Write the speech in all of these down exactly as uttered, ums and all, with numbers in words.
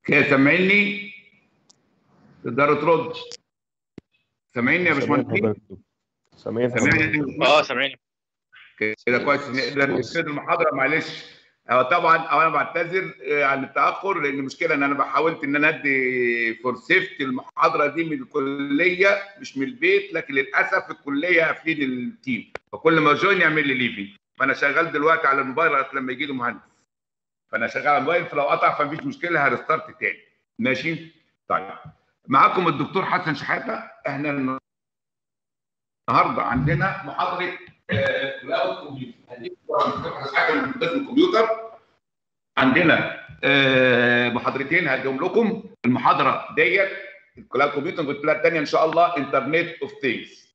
كده سامعني؟ تقدروا تردوا. سامعني يا باشمهندس؟ سامعين سامعني؟ اه سامعين. كده كويس، نقدر نبتدي المحاضره. معلش هو طبعا انا بعتذر عن التاخر، لان المشكله ان انا بحاولت ان انا ادي فور سيفتي المحاضره دي من الكليه مش من البيت، لكن للاسف الكليه قافلين التيم، فكل ما جوين يعمل لي ليفي، فانا شغال دلوقتي على الموبايل لما يجي لي مهندس، فانا شغال على الموبايل، فلو قطع فمفيش مشكله هرستارت تاني. ماشي؟ طيب معاكم الدكتور حسن شحاته. احنا النهارده عندنا محاضره كلاود كمبيوتر. هديكم الكمبيوتر. عندنا محاضرتين هديهم لكم. المحاضره ديت الكلاود كمبيوتر، قلت لها الثانيه ان شاء الله انترنت اوف ثينجز.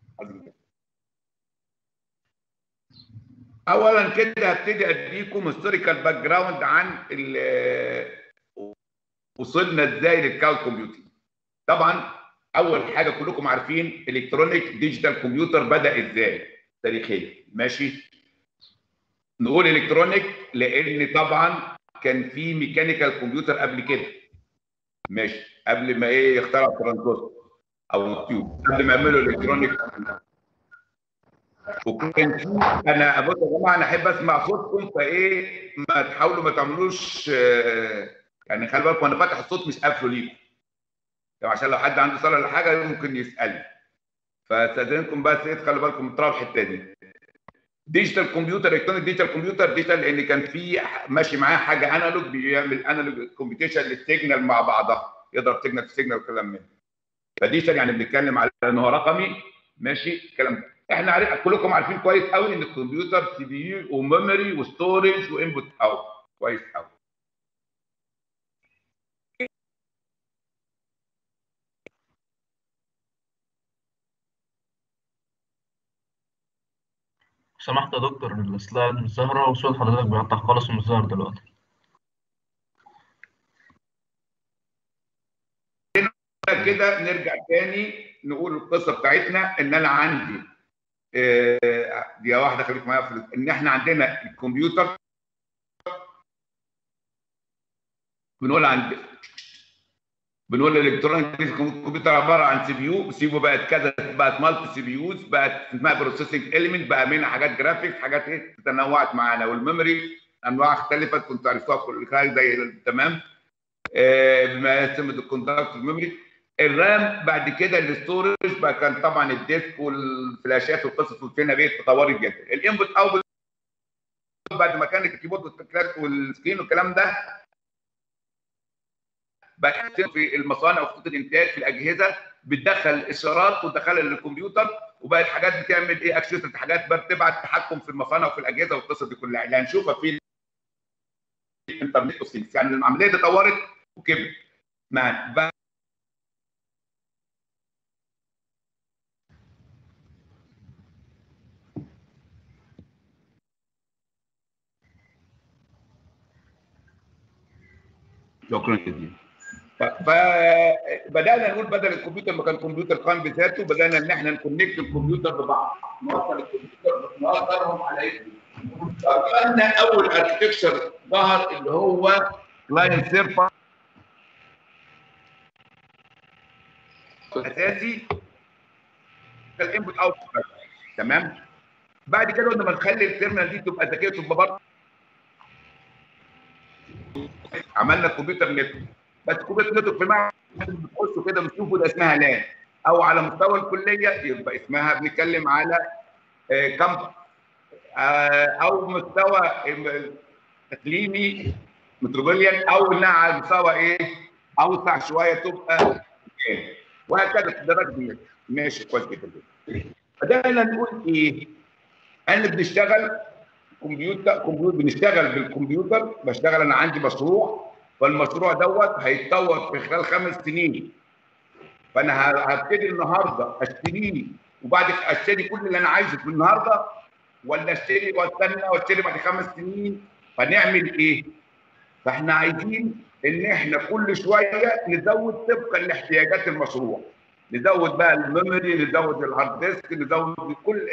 اولا كده هبتدي اديكم هيستوريكال باك جراوند عن وصلنا ازاي للكلاود كومبيوتنج. طبعا اول حاجه كلكم عارفين الكترونيك ديجيتال كمبيوتر بدا ازاي تاريخيا. ماشي؟ نقول الكترونيك لان طبعا كان في ميكانيكال كمبيوتر قبل كده. ماشي؟ قبل ما ايه يخترعوا الترانزستور او التيوب، قبل ما يعملوا الكترونيك. وكان في انا بصوا يا جماعه انا احب اسمع صوتكم، فايه ما تحاولوا ما تعملوش يعني خلي بالكم انا فاتح الصوت مش قافله ليكم، يعني عشان لو حد عنده سؤال ولا حاجه ممكن يسالني. فاستاذنكم بس ايه تخلوا بالكم من طرف الحته دي. ديجيتال كمبيوتر، الكترونيك ديجيتال كمبيوتر، ديجيتال لان كان في ماشي معاه حاجه انالوج بيعمل انالوج كومبيتيشن للسيجنال مع بعضها، يضرب سيجنال في سيجنال والكلام من ده. فديجيتال يعني بنتكلم على ان هو رقمي. ماشي الكلام ده. احنا عارف كلكم عارفين كويس قوي ان الكمبيوتر سي بي يو وميموري وستورج وانبوت اوت. كويس قوي. سمحت يا دكتور السلايد مش ظاهرة وصوت حضرتك بيقطع خالص ومش ظاهر دلوقتي. كده نرجع تاني نقول القصه بتاعتنا. ان انا عندي دي واحده خليك معايا في ان احنا عندنا الكمبيوتر بنقول عند بنقول الالكترونيك الكمبيوتر عباره عن سي بي يو، سي بي يو بقت كذا، بقت مالتي سي بي يوز، بقت اسمها بروسيسنج اليمنت، بقى منها حاجات جرافيكس، حاجات ايه تنوعت معانا. والميموري انواع اختلفت كنتوا عرفتوها كل حاجه زي تمام. آه ما يسمى الكونتاكت الميموري. الرام بعد كده الاستورج بقى كان طبعا الديسك والفلاشات والقصص والفينا بيت تطورت جدا. الانبوت اوت بعد ما كان الكيبورد والسكرين والكلام ده بقى في المصانع وخطوط الانتاج في الاجهزه بتدخل اشارات وتدخلها للكمبيوتر، وبقت حاجات بتعمل ايه اكشن، حاجات بتبعت تحكم في المصانع وفي الاجهزه والقصص دي كلها اللي هنشوفها في الانترنت اوف ثينجز. يعني العمليه دي اتطورت وكبرت. معانا شكرا جزيلا. فبدانا نقول بدل الكمبيوتر ما كان كمبيوتر قائم بذاته، بدانا ان احنا نكونكت الكمبيوتر ببعض، نوصل الكمبيوتر نوصلهم على ايه؟ فكان اول اركتكشر ظهر اللي هو كلاينت سيرفر اساسي الانبوت اوت. تمام. بعد كده لما نخلي التيرمينال دي تبقى ذكيه تبقى برضه عملنا كمبيوتر نت. بس كمبيوتر نت في المعمل بتخشوا كده بتشوفوا ده اسمها لان، او على مستوى الكليه يبقى اسمها بنتكلم على كامبس، او مستوى اقليمي متروبوليان، او انها على مستوى ايه اوسع شويه تبقى وهكذا الدرجات دي. ماشي كويس جدا. بدانا نقول ايه؟ انا بنشتغل كمبيوتر كمبيوتر بنشتغل بالكمبيوتر. بشتغل انا عندي مشروع، فالمشروع دوت هيتطور في خلال خمس سنين، فانا هبتدي النهارده اشتريه وبعد اشتري كل اللي انا عايزه في النهارده، ولا اشتري واستنى واشتري بعد خمس سنين؟ فنعمل ايه؟ فاحنا عايزين ان احنا كل شويه نزود طبقا لاحتياجات المشروع، نزود بقى الميموري، نزود الهارد ديسك، نزود كل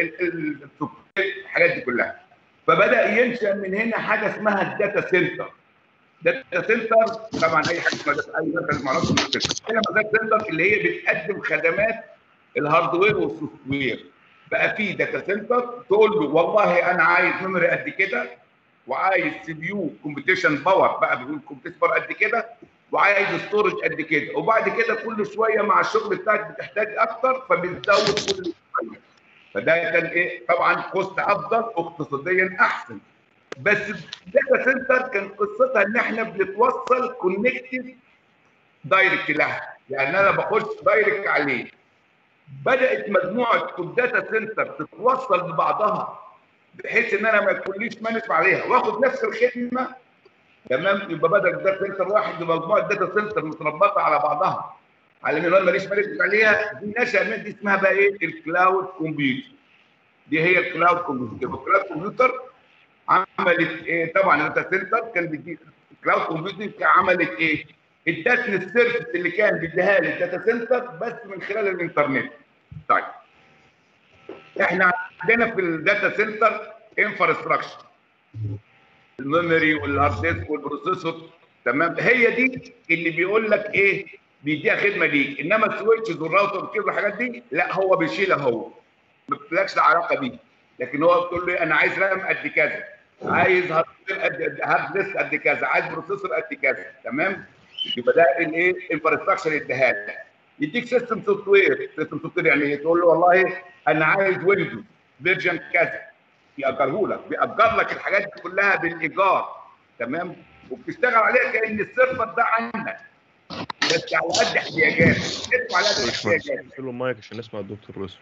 الحاجات دي كلها. فبدا ينشا من هنا حاجه اسمها الداتا سنتر. داتا سنتر طبعا اي حاجه اسمها اي داتا معرفش هنا داتا سنتر اللي هي بتقدم خدمات الهاردوير والسوفت وير. بقى في داتا سنتر تقول له والله انا عايز ميموري قد كده، وعايز سي بي يو كومبيتيشن باور، بقى بيقول كومبيتيشن باور قد كده، وعايز ستورج قد كده، وبعد كده كل شويه مع الشغل بتاعك بتحتاج اكتر فبتزود كل شويه. فده كان ايه؟ طبعا كوست افضل واقتصاديا احسن. بس الداتا سنتر كان قصتها ان احنا بنتوصل كونكتد دايركت لها، يعني انا بخش دايركت عليه. بدات مجموعه الداتا سنتر تتوصل ببعضها بحيث ان انا ما يكونليش مانج عليها واخد نفس الخدمه. تمام، يبقى بدل داتا سنتر واحد بمجموعه داتا سنتر متربطه على بعضها على ان انا ماليش مانج عليها. دي نشأ من دي اسمها بقى ايه؟ الكلاود كومبيوتر. دي هي الكلاود كمبيوتر. الكلاود كمبيوتر عملت ايه؟ طبعا الداتا سنتر كان بيدي الكلاود كمبيوتر عملت ايه؟ ادتني السيرفيس اللي كان بيديها لي الداتا سنتر بس من خلال الانترنت. طيب احنا عندنا في الداتا سنتر انفراستراكشر، الميموري والهارد ديسك والبروسيسور. تمام، هي دي اللي بيقول لك ايه؟ بيديها خدمه ليك. انما السويتشز والراوتر والكيبل والحاجات دي لا، هو بيشيلها هو، ما بتلاقيش علاقه بيه. لكن هو بتقول له انا عايز رام قد كذا، عايز هارد ديسك قد كذا، عايز بروسيسور قد كذا. تمام، يبقى ده الايه؟ انفراستراكشر يديها لك. يديك سيستم سوفت وير. سيستم سوفت وير يعني ايه؟ تقول له والله انا عايز ويندوز فيرجن كذا، يأجره لك، بيأجر لك الحاجات دي كلها بالايجار. تمام، وبتشتغل عليها كأن السيرفر ده عندك بس على قد احتياجاتك، ادفع على قد احتياجاتك. قفل له المايك عشان نسمع الدكتور يوسف،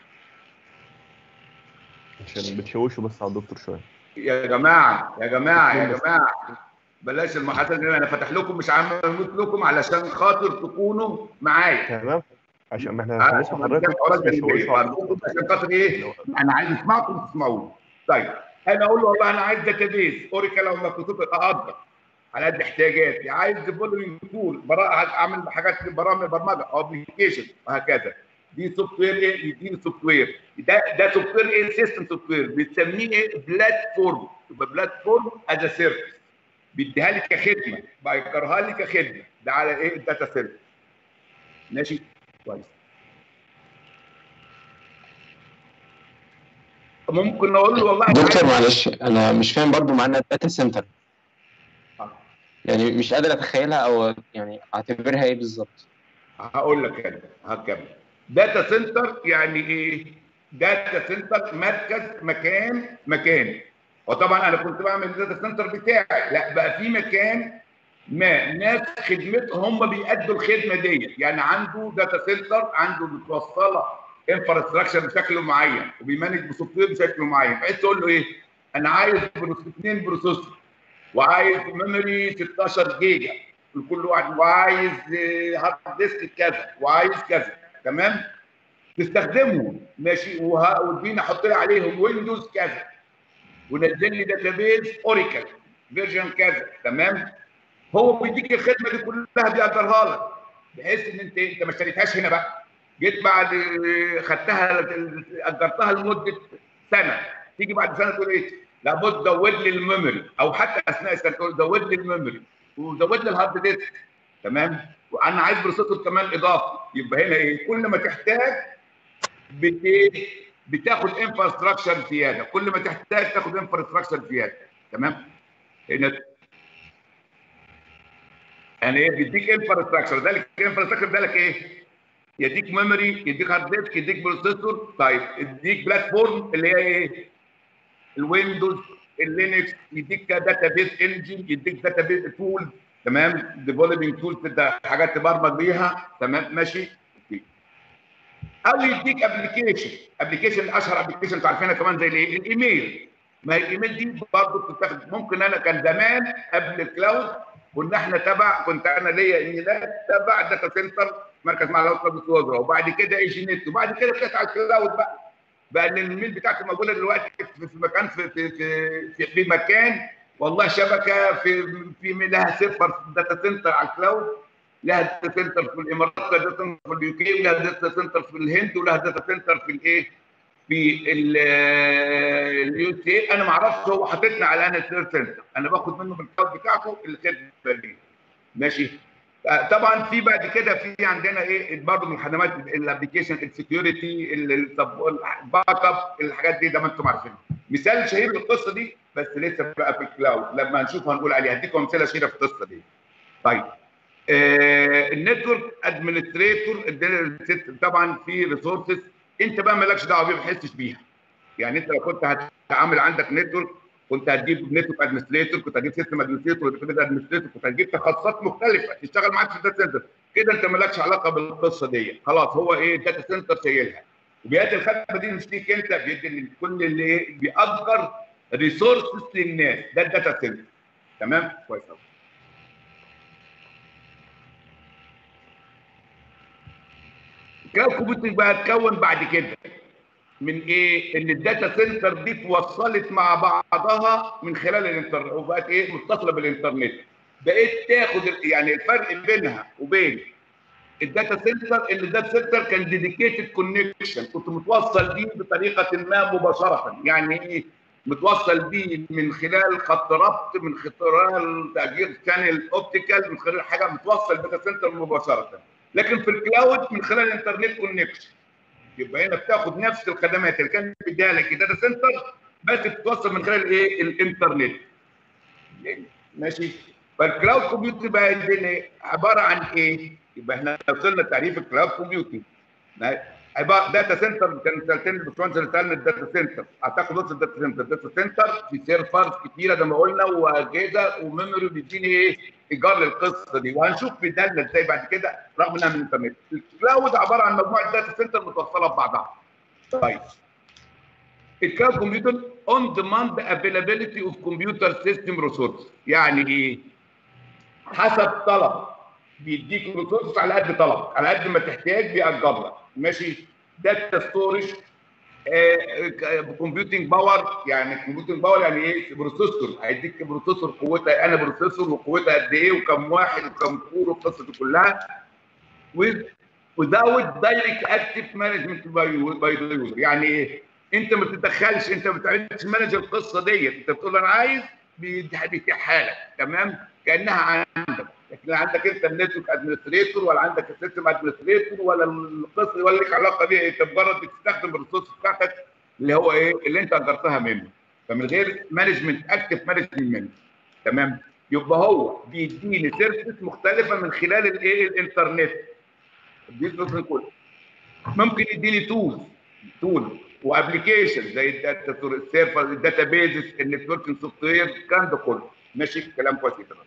عشان بتشوشوا بس على الدكتور شويه. يا جماعه يا جماعه يا جماعه بلاش المحادثه دي، انا فاتح لكم مش عامل لكم علشان خاطر تكونوا معايا. تمام، عشان ما احنا هنسمع حضرتك عشان خاطر ايه؟ انا عايز اسمعكم تسمعوني. طيب انا اقول له والله انا عايز داتابيز اوراكل او مايكروسوفت، اقدر على قد احتياجاتي. عايز ديفلوبمنت تول، اعمل حاجات برامج برمجه او ابلكيشن وهكذا. دي سوفت وير ايه؟ يديني سوفت وير. ده ده سوفت وير ايه؟ سيستم سوفت وير. بنسميه ايه؟ بلاتفورم. يبقى بلاتفورم از سيرفيس، بيديها لي كخدمه، بيكرها لي كخدمه. ده على ايه؟ الداتا سيرفيس. ماشي كويس. ممكن نقول له والله دكتور معلش انا مش فاهم برضو معنى الداتا سنتر، يعني مش قادر اتخيلها او يعني اعتبرها ايه بالظبط. هقول لك انا هكمل. داتا سنتر يعني ايه؟ داتا سنتر مركز، مكان مكان. وطبعا انا كنت بعمل الداتا سنتر بتاعي، لا بقى في مكان ما ناس خدمتهم هم بيأدوا الخدمه دي. يعني عنده داتا سنتر، عنده متوصله انفراستراكشر بشكل معين وبيمانج بسوفت وير بشكل معين، بحيث تقول له ايه؟ انا عايز اثنين بروسيسور، وعايز ميموري ستاشر جيجا لكل واحد، وعايز هارد ديسك كذا، وعايز كذا. تمام، تستخدمهم ماشي، واديني احط لي عليهم ويندوز كذا، ونزل لي داتابيز اوراكل فيرجن كذا. تمام، هو بيديك الخدمه دي كلها بيقدرها لك، بحيث ان انت انت ما اشتريتهاش هنا بقى، جيت بعد خدتها اجرتها لمده سنه، تيجي بعد سنه تقول ايه؟ لابد زود لي الميموري، او حتى اثناء السنه تقول زود لي الميموري وزود لي الهارد ديسك. تمام، وانا عايز بروسيسور كمان اضافي. يبقى هنا ايه؟ كل ما تحتاج بت بتاخد انفراستراكشر زياده، كل ما تحتاج تاخد انفراستراكشر زياده. تمام، هنا يعني ايه؟ بيديك انفراستراكشر. ده الانفراستراكشر ده لك ايه؟ يديك ميموري، يديك هارد ديسك، يديك بروسيسور. طيب يديك بلاتفورم اللي هي ايه؟ الويندوز، اللينكس، يديك داتا بيز انجن، يديك داتا بيز تول. تمام، ديفلوبينج تول ده حاجات تبرمج بيها. تمام ماشي. او يديك ابلكيشن. ابلكيشن اشهر ابلكيشن انتوا عارفينها كمان زي الايه؟ الايميل. ما هي الايميل دي برضه بتتاخد. ممكن انا كان زمان قبل الكلاود كنا احنا تبع، كنت انا ليا ايميلات تبع داتا سنتر مركز معلومات قبل وزراء، وبعد كده ايجي نت، وبعد كده طلعت على الكلاود بقى. بقى ان الايميل بتاعتي موجوده دلوقتي في مكان في في في, في مكان والله شبكه في في لها سيرفر داتا سنتر على الكلاود، لها داتا سنتر في الامارات، لها داتا سنتر في اليو كي، ولها داتا سنتر في الهند، ولها داتا سنتر في الايه؟ في اليو سي اي انا ما اعرفش هو حاططنا على انا سنتر، انا باخد منه بالكلاود بتاعته الخدمه دي ماشي. طبعا في بعد كده في عندنا ايه برضه من الخدمات الابلكيشن السكيورتي الباك اب الحاجات دي، ده ما انتم عارفينها. مثال شهير للقصه دي بس لسه بقى في الكلاود، لما هنشوف هنقول عليها، هديكم امثله شهيره في القصه دي. طيب آه النتورك ادمنستريتور طبعا في ريسورسز انت بقى مالكش دعوه بيها، ما تحسش بيها. يعني انت لو كنت هتعامل عندك نتورك كنت هتجيب نتورك ادمنستريتور، كنت هتجيب سيستم ادمنستريتور، كنت هتجيب ادمنستريتور، كنت هتجيب تخصصات مختلفه تشتغل معاك في الداتا سنتر. كده انت مالكش علاقه بالقصه دي، خلاص هو ايه الداتا سنتر شايلها. وبيدي الخدمه دي مش ليك انت، بيدي لكل اللي ايه بيأجر ريسورسز للناس، ده الداتا سنتر. تمام كويس قوي. الكلاود كومبيوتنج بقى اتكون بعد كده من ايه؟ ان الداتا سنتر دي اتوصلت مع بعضها من خلال الانترنت وبقت ايه؟ متصله بالانترنت. بقيت تاخد يعني الفرق بينها وبين الداتا سنتر ان الداتا سنتر كان ديديكيتد كونكشن، كنت متوصل بيه بطريقه ما مباشره، يعني ايه؟ متوصل بيه من خلال خط ربط، من خلال تأجير شانل اوبتيكال، من خلال حاجه متوصل بالداتا سنتر مباشره. لكن في الكلاود من خلال الانترنت كونكشن. يبقى هنا بتاخد نفس الخدمات اللي كانت بيديها لك الداتا سنتر بس بتتوصل من خلال ايه؟ الانترنت. ماشي؟ فالكلاود كومبيوتنج بقى عباره عن ايه؟ يبقى احنا وصلنا لتعريف الكلاود كومبيوتنج. عباره داتا سنتر، كان سالتني الباشمهندس اللي سالني الداتا سنتر، اعتقد وصل الداتا سنتر، الداتا سنتر في سيرفرز كتيره زي ما قلنا واجهزه وميموري بيديني ايه؟ ايجار للقصه دي، وهنشوف بدالنا ازاي بعد كده رغم انها من الانترنت. الكلاود عباره عن مجموعه داتا سنتر متوصله ببعضها. طيب الكلاود كومبيوتر اون ديماند افيلابيلتي اوف كمبيوتر سيستم ريسورس، يعني ايه؟ حسب طلب بيديك ريسورس على قد طلبك، على قد ما تحتاج بيأجر لك ماشي. داتا ستورج كمبيوتنج باور، يعني كمبيوتنج باور يعني ايه؟ بروسيسور، هيديك بروسيسور قوتها انا بروسيسور وقوتها قد ايه وكم واحد وكم كور والقصه دي كلها. without direct active management by the user، يعني ايه؟ انت ما تتدخلش، انت ما بتعملش مانج القصه ديت، انت بتقول انا عايز بيتيحها لك تمام كانها عندك. لكن لا عندك انت النتورك ادمنستريتور ولا عندك السيستم ادمنستريتور ولا القصه ولا لك علاقه بيها، انت مجرد بتستخدم الريسورس بتاعتك اللي هو ايه؟ اللي انت اجرتها منه، فمن غير مانجمنت اكتف مانجمنت منه. تمام؟ يبقى هو بيديني سيرفيس مختلفه من خلال الايه؟ الانترنت. ممكن يديني تولز تول وابلكيشن زي الداتا سيرفر، الداتا بيزز، النتوركينج سوفت وير، الكلام ده كله ماشي. كلام كويس جدا.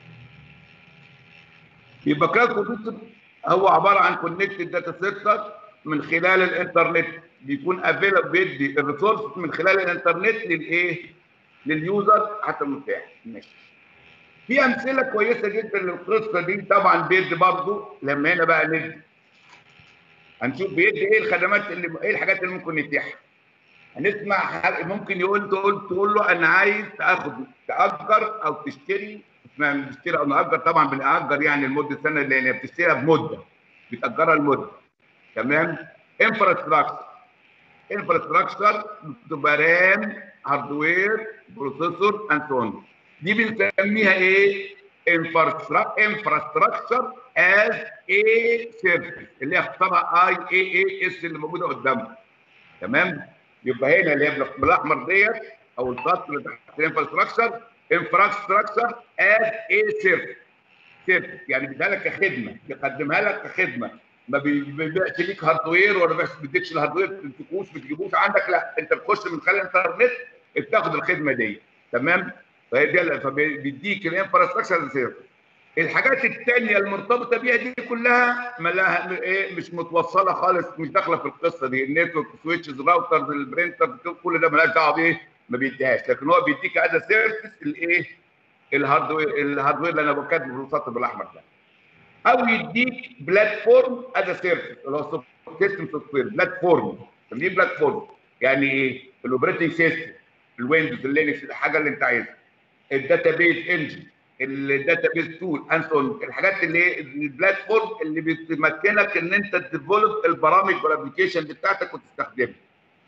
يبقى كلاود كومبيوتر هو عباره عن كونكتد داتا سنتر من خلال الانترنت، بيكون افيلبل، بيدي الريسورس من خلال الانترنت للايه؟ لليوزر حتى المتاح ماشي. في امثله كويسه جدا للقصه دي طبعا، بيدي برضه لما هنا بقى ندي هنشوف بيدي ايه الخدمات اللي ايه الحاجات اللي ممكن يتيحها. هنسمع ممكن يقول تقول تقول له انا عايز تاخد تاجر او تشتري، اسمها بنشتري او ناجر، طبعا بنأجر يعني لمده سنه لان بتشتريها بمده، بتأجرها لمده. تمام؟ انفراستراكشر، انفراستراكشر بتبقى رام، هاردوير، بروسيسور اند سو اون. دي بنسميها ايه؟ انفراستراكشر از اي سيرفيس، اللي هي اختصارها اي اي اي اس اللي موجوده قدامنا. تمام؟ يبقى هنا اللي هي بالاحمر ديت او الخط اللي تحت الانفراستراكشر، انفراستراكشر از اي سيرفيس، سيرفيس يعني بيديها لك كخدمه، بيقدمها لك كخدمه، ما بيبيعش ليك هاردوير ولا ما بيديكش الهاردوير ما تمسكوش ما تجيبوش عندك، لا انت بتخش من خلال الانترنت بتاخد الخدمه دي. تمام؟ فهي دي فبيديك الانفراستراكشر سيرفيس. الحاجات الثانيه المرتبطه بيها دي كلها مالها ايه؟ مش متوصله خالص، مش داخله في القصه دي، النتورك سويتشز راوترز البرينترز كل ده مالهاش دعوه بايه؟ ما بيديهاش، لكن هو بيديك از سيرفيس الايه؟ الهاردوير، الهاردوير اللي انا بكتبه بالخط بالاحمر ده. او يديك بلاتفورم از سيرفيس اللي هو سيستم سوفت وير بلاتفورم. دي بلاتفورم يعني ايه؟ الاوبريتنج سيستم، الويندوز، اللينكس، الحاجه اللي انت عايزها، الداتا بيز انجن، الداتا بيز تول انسون، الحاجات اللي هي البلاتفورم اللي بتمكنك ان انت تديفلوب البرامج والابلكيشن بتاعتك وتستخدمها.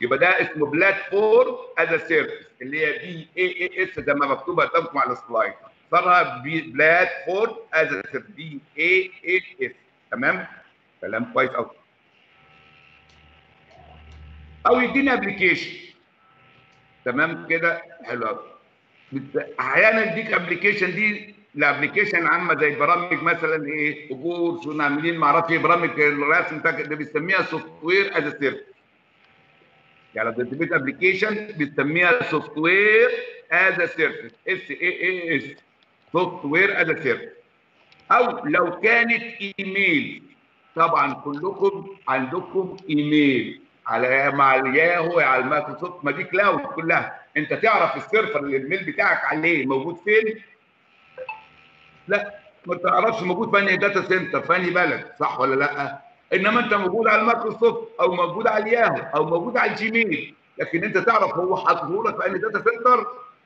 يبقى ده اسمه بلاتفورم از سيرفيس اللي هي بي اي اي اس زي ما مكتوبه قدامكم على السلايد. صارها بلاتفورم از سيرفيس بي اي اي اس. تمام؟ كلام كويس قوي. او يديني ابلكيشن. تمام كده؟ حلو قوي. احيانا يديك ابلكيشن دي الابلكيشن عامه زي برامج مثلا ايه اجور شو عاملين ما اعرفش ايه برامج الرسم ده بيسميها سوفت وير از سيرفيس. يعني لو بتبيت ابلكيشن بتسميها سوفت وير از سيرفيس اس اي اي اس سوفت وير از سيرفيس. او لو كانت ايميل طبعا كلكم عندكم ايميل على مع الياهو على المايكروسوفت ما دي كلاود كلها. انت تعرف السيرفر اللي الميل بتاعك عليه موجود فين؟ لا ما تعرفش موجود في انهي داتا سنتر في انهي بلد، صح ولا لا؟ انما انت موجود على المايكروسوفت او موجود على الياهو او موجود على الجيميل، لكن انت تعرف هو حاطه لك في انهي داتا سنتر؟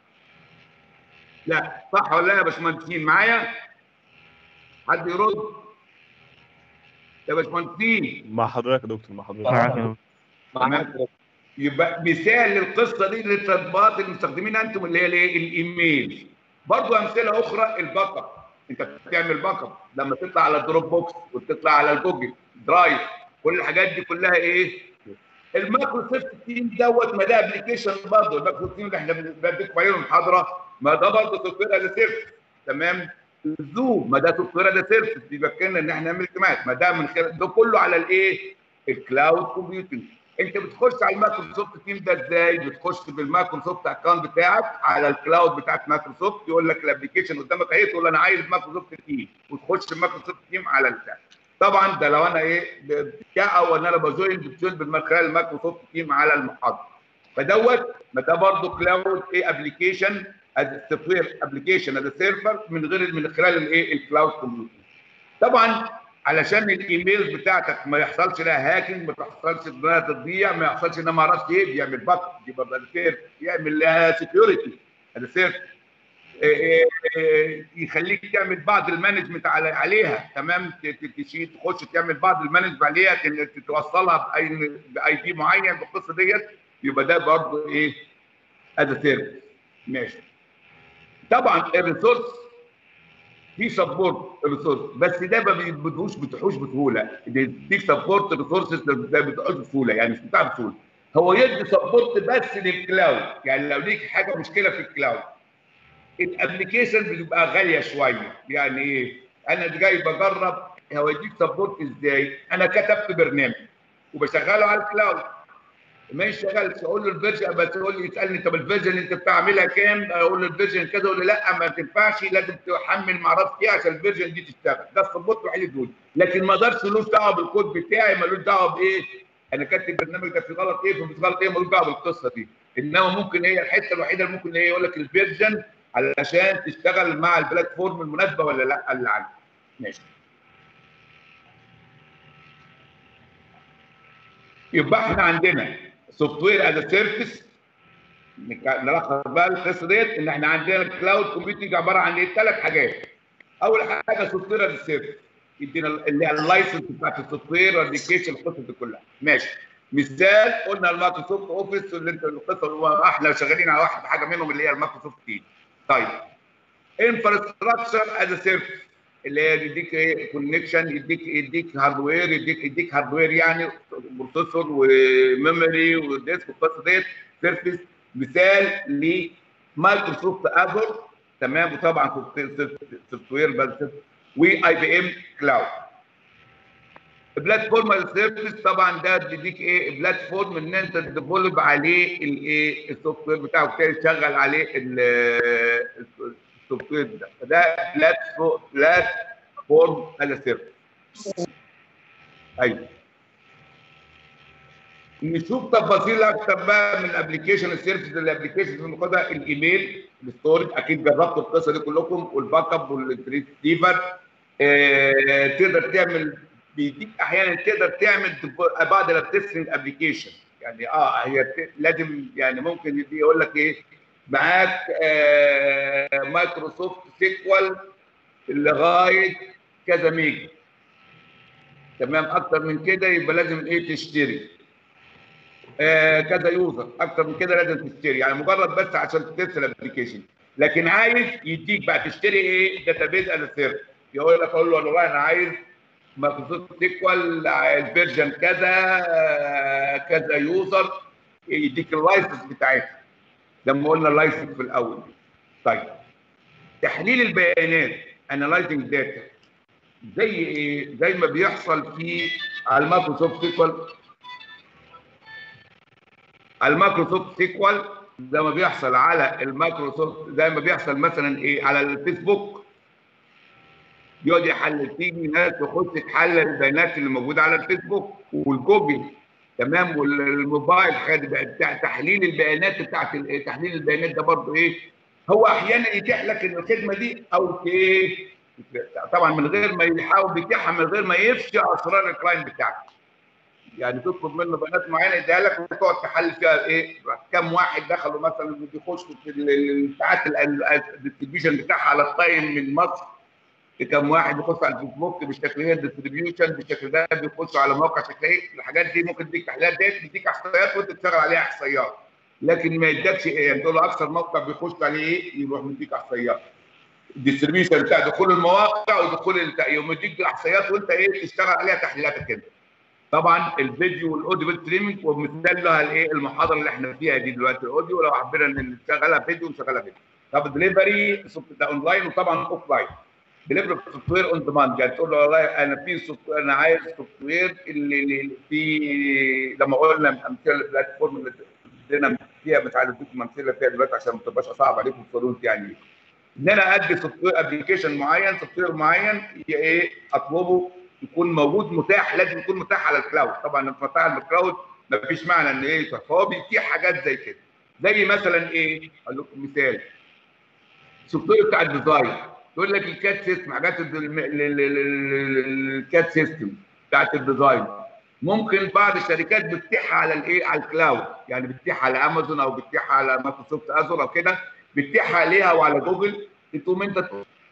لا، صح ولا لا يا باشمهندسين معايا؟ حد يرد يا باشمهندسين. مع حضرتك يا دكتور، مع حضرتك. معاك. تمام. يبقى مثال للقصه دي للتطبيقات اللي مستخدمينها انتم اللي هي الايه؟ الايميل. برضو امثله اخرى الباك اب. انت بتعمل باك اب لما تطلع على الدروب بوكس وتطلع على الجوجل درايف، كل الحاجات دي كلها ايه؟ المايكروسوفت تيم دوت ما ده ابلكيشن برضه. المايكروسوفت تيم اللي احنا بنديكم عليهم المحاضره ما ده برضه سوفت وير از سيرفيس. تمام؟ الزوم ما ده سوفت وير از سيرفيس بيمكننا ان احنا نعمل اجتماعات، ما ده من خلال ده كله على الايه؟ الكلاود كومبيوتنج. انت بتخش على المايكروسوفت تيم ده ازاي؟ بتخش بالمايكروسوفت اكونت بتاعك على الكلاود بتاعت مايكروسوفت، يقول لك الابلكيشن قدامك اهي، تقول انا عايز مايكروسوفت تيم وتخش المايكروسوفت تيم على البتاع. طبعا ده لو انا ايه بتاع او ان انا بجوين بتجوين من خلال المايكروسوفت تيم على المحاضره. فدوت ما ده برضه كلاود ايه ابلكيشن از سوفت وير ابلكيشن از سيرفر من غير من خلال الايه؟ الكلاود كومبيوتنج. طبعا علشان الايميلز بتاعتك ما يحصلش لها هاكينج، ما تحصلش انها تضيع، ما يحصلش انها ما اعرفش ايه، بيعمل باك اب يبقى سيرف، يعمل لها سكيورتي هذا سيرف، يخليك تعمل بعض المانجمنت عليها. تمام؟ تشيل تخش تعمل بعض المانجمنت عليها، توصلها باي باي دي معين بالقصه ديت، يبقى ده برضه ايه؟ هذا سيرف. ماشي. طبعا الريسورس في سبورت ريسورس، بس ده ما بيدوش بتحوش بسهوله. دي سبورت ريسورسز ده بتحوش بسهوله، يعني مش بتاع بسهوله. هو يدي سبورت بس للكلاود، يعني لو ليك حاجه مشكله في الكلاود الابلكيشن بتبقى غاليه شويه. يعني ايه؟ انا جاي بجرب هو يديك سبورت ازاي؟ انا كتبت برنامج وبشغله على الكلاود ما يشتغلش، اقول له الفيرجن، بس يقول لي يسالني طب الفيرجن اللي انت بتعملها كام؟ اقول له الفيرجن كذا، يقول لي لا ما تنفعش لازم تحمل ما اعرفش ايه عشان الفيرجن دي تشتغل. ده السبورت الوحيد دول، لكن ما اقدرش ملوش دعوه بالكود بتاعي، ملوش دعوه بايه؟ انا كاتب البرنامج ده في غلط ايه في غلط ايه، ملوش دعوه بالقصه دي. انما ممكن هي الحته الوحيده اللي ممكن هي يقول لك الفيرجن علشان تشتغل مع البلاتفورم المناسبه ولا لا اللي عندك. ماشي. يبقى احنا عندنا سوفت وير از سيرفيس. نلخص بقى القصه ديت ان احنا عندنا الكلاود كومبيوتنج عباره عن ايه؟ ثلاث حاجات. اول حاجه سوفت وير از سيرفيس يدينا اللي هي اللايسنس بتاعت السوفت وير والابلكيشن القصه دي كلها. ماشي. مثال قلنا المايكروسوفت اوفيس اللي انت القصه احنا شغالين على واحد حاجه منهم اللي هي المايكروسوفت تيم. طيب انفراستراكشر از سيرفيس اللي هي يديك ايه؟ كونكشن، يديك يديك هاردوير، يديك يديك هاردوير يعني بروسيسور وميموري وديسك والقصه ديت سيرفيس. مثال لمايكروسوفت اجور. تمام؟ وطبعا سوفت وير بس واي بي ام كلاود. بلاتفورم از سيرفيس طبعا ده بيديك ايه؟ بلاتفورم ان انت تديفلوب عليه الايه؟ السوفت وير بتاعك تشغل عليه السوفت وير ده. فده بلاتفورم از سيرفيس. ايوه. نشوف تفاصيل اكتر بقى من الابلكيشن السيرفيس. الابلكيشن بناخدها الايميل، الستورج اكيد جربتوا القصه دي كلكم، والباك اب والريسيفر. آه تقدر تعمل بيديك احيانا تقدر تعمل بعض التستنج ابلكيشن. يعني اه هي لازم يعني ممكن يقول لك ايه؟ معاك آه مايكروسوفت سيكوال لغايه كذا ميجا. تمام؟ اكتر من كده يبقى لازم ايه؟ تشتري. آه كذا يوزر، اكتر من كده لازم تشتري، يعني مجرد بس عشان ترسل الابلكيشن. لكن عايز يديك بقى تشتري ايه؟ داتابيز از سيرفيس. يقول لك اقول له والله انا عايز مايكروسوفت سيكوال الفيرجن كذا آه كذا يوزر، يديك اللايسنس بتاعتها زي ما قلنا اللايسنس في الاول. طيب تحليل البيانات انالايزنج داتا زي ايه؟ زي ما بيحصل في على المايكروسوفت سيكوال، على المايكروسوفت سيكوال زي ما بيحصل على المايكروسوفت، زي ما بيحصل مثلا ايه على الفيسبوك، يقعد يحلل، تيجي ناس تخش تحلل البيانات اللي موجوده على الفيسبوك والجوجل، تمام، والموبايل، بتاع تحليل البيانات بتاعت تحليل البيانات ده برضه ايه؟ هو احيانا يتيح لك الخدمه دي او ايه؟ طبعا من غير ما يحاول بيتيحها، من غير ما يفشي اسرار الكلاينت بتاعك. يعني تطلب منه بيانات معينه يديها لك وتقعد تحلل فيها ايه؟ كم واحد دخلوا مثلا بيخشوا في ساعات الديستريبيوشن بتاعها على التايم من مصر، كم واحد بيخش على الفيسبوك بالشكل ده، الديستريبيوشن بالشكل ده، بيخشوا على موقع شكل ايه؟ الحاجات دي ممكن تديك تحليلات ديت، بيديك احصائيات وانت تشتغل عليها احصائيات. لكن ما يدكش ايه؟ يعني تقول له اكثر موقع بيخش عليه ايه؟ يروح مديك احصائيات. الديستريبيوشن بتاع دخول المواقع ودخول يوم يديك الاحصائيات وانت ايه؟ تشتغل عليها تحليلاتك كده. طبعا الفيديو والاوديو ستريمنج، ومثال لها الايه؟ المحاضره اللي احنا فيها دي دلوقتي الاوديو، لو حبينا نشغلها فيديو نشغلها فيديو. طب دليفري ده اونلاين وطبعا اوف لاين. دليفري سوفت وير اون ديماند، يعني تقول له والله انا في سوفت انا عايز سوفت وير اللي, اللي في، لما قلنا امثله البلاتفورم اللي عندنا فيها، مش عايز اديكم امثله فيها دلوقتي عشان ما تبقاش صعب عليكم الصالون، يعني ان انا ادي سوفت وير ابلكيشن معين، سوفت وير معين ايه اطلبه يكون موجود متاح، لازم يكون متاح على الكلاود. طبعا لما متاح على الكلاود ما فيش معنى ان ايه، فهو بيتيح حاجات زي كده، زي مثلا ايه؟ اقول لكم مثال، السوفت وير بتاع الديزاين، يقول لك الكات سيستم، حاجات الكات سيستم بتاعت الديزاين ممكن بعض الشركات بتتيحها على الايه؟ على الكلاود، يعني بتتيحها على امازون او بتتيحها على مايكروسوفت ازور او كده، بتتيحها عليها وعلى جوجل. تقوم انت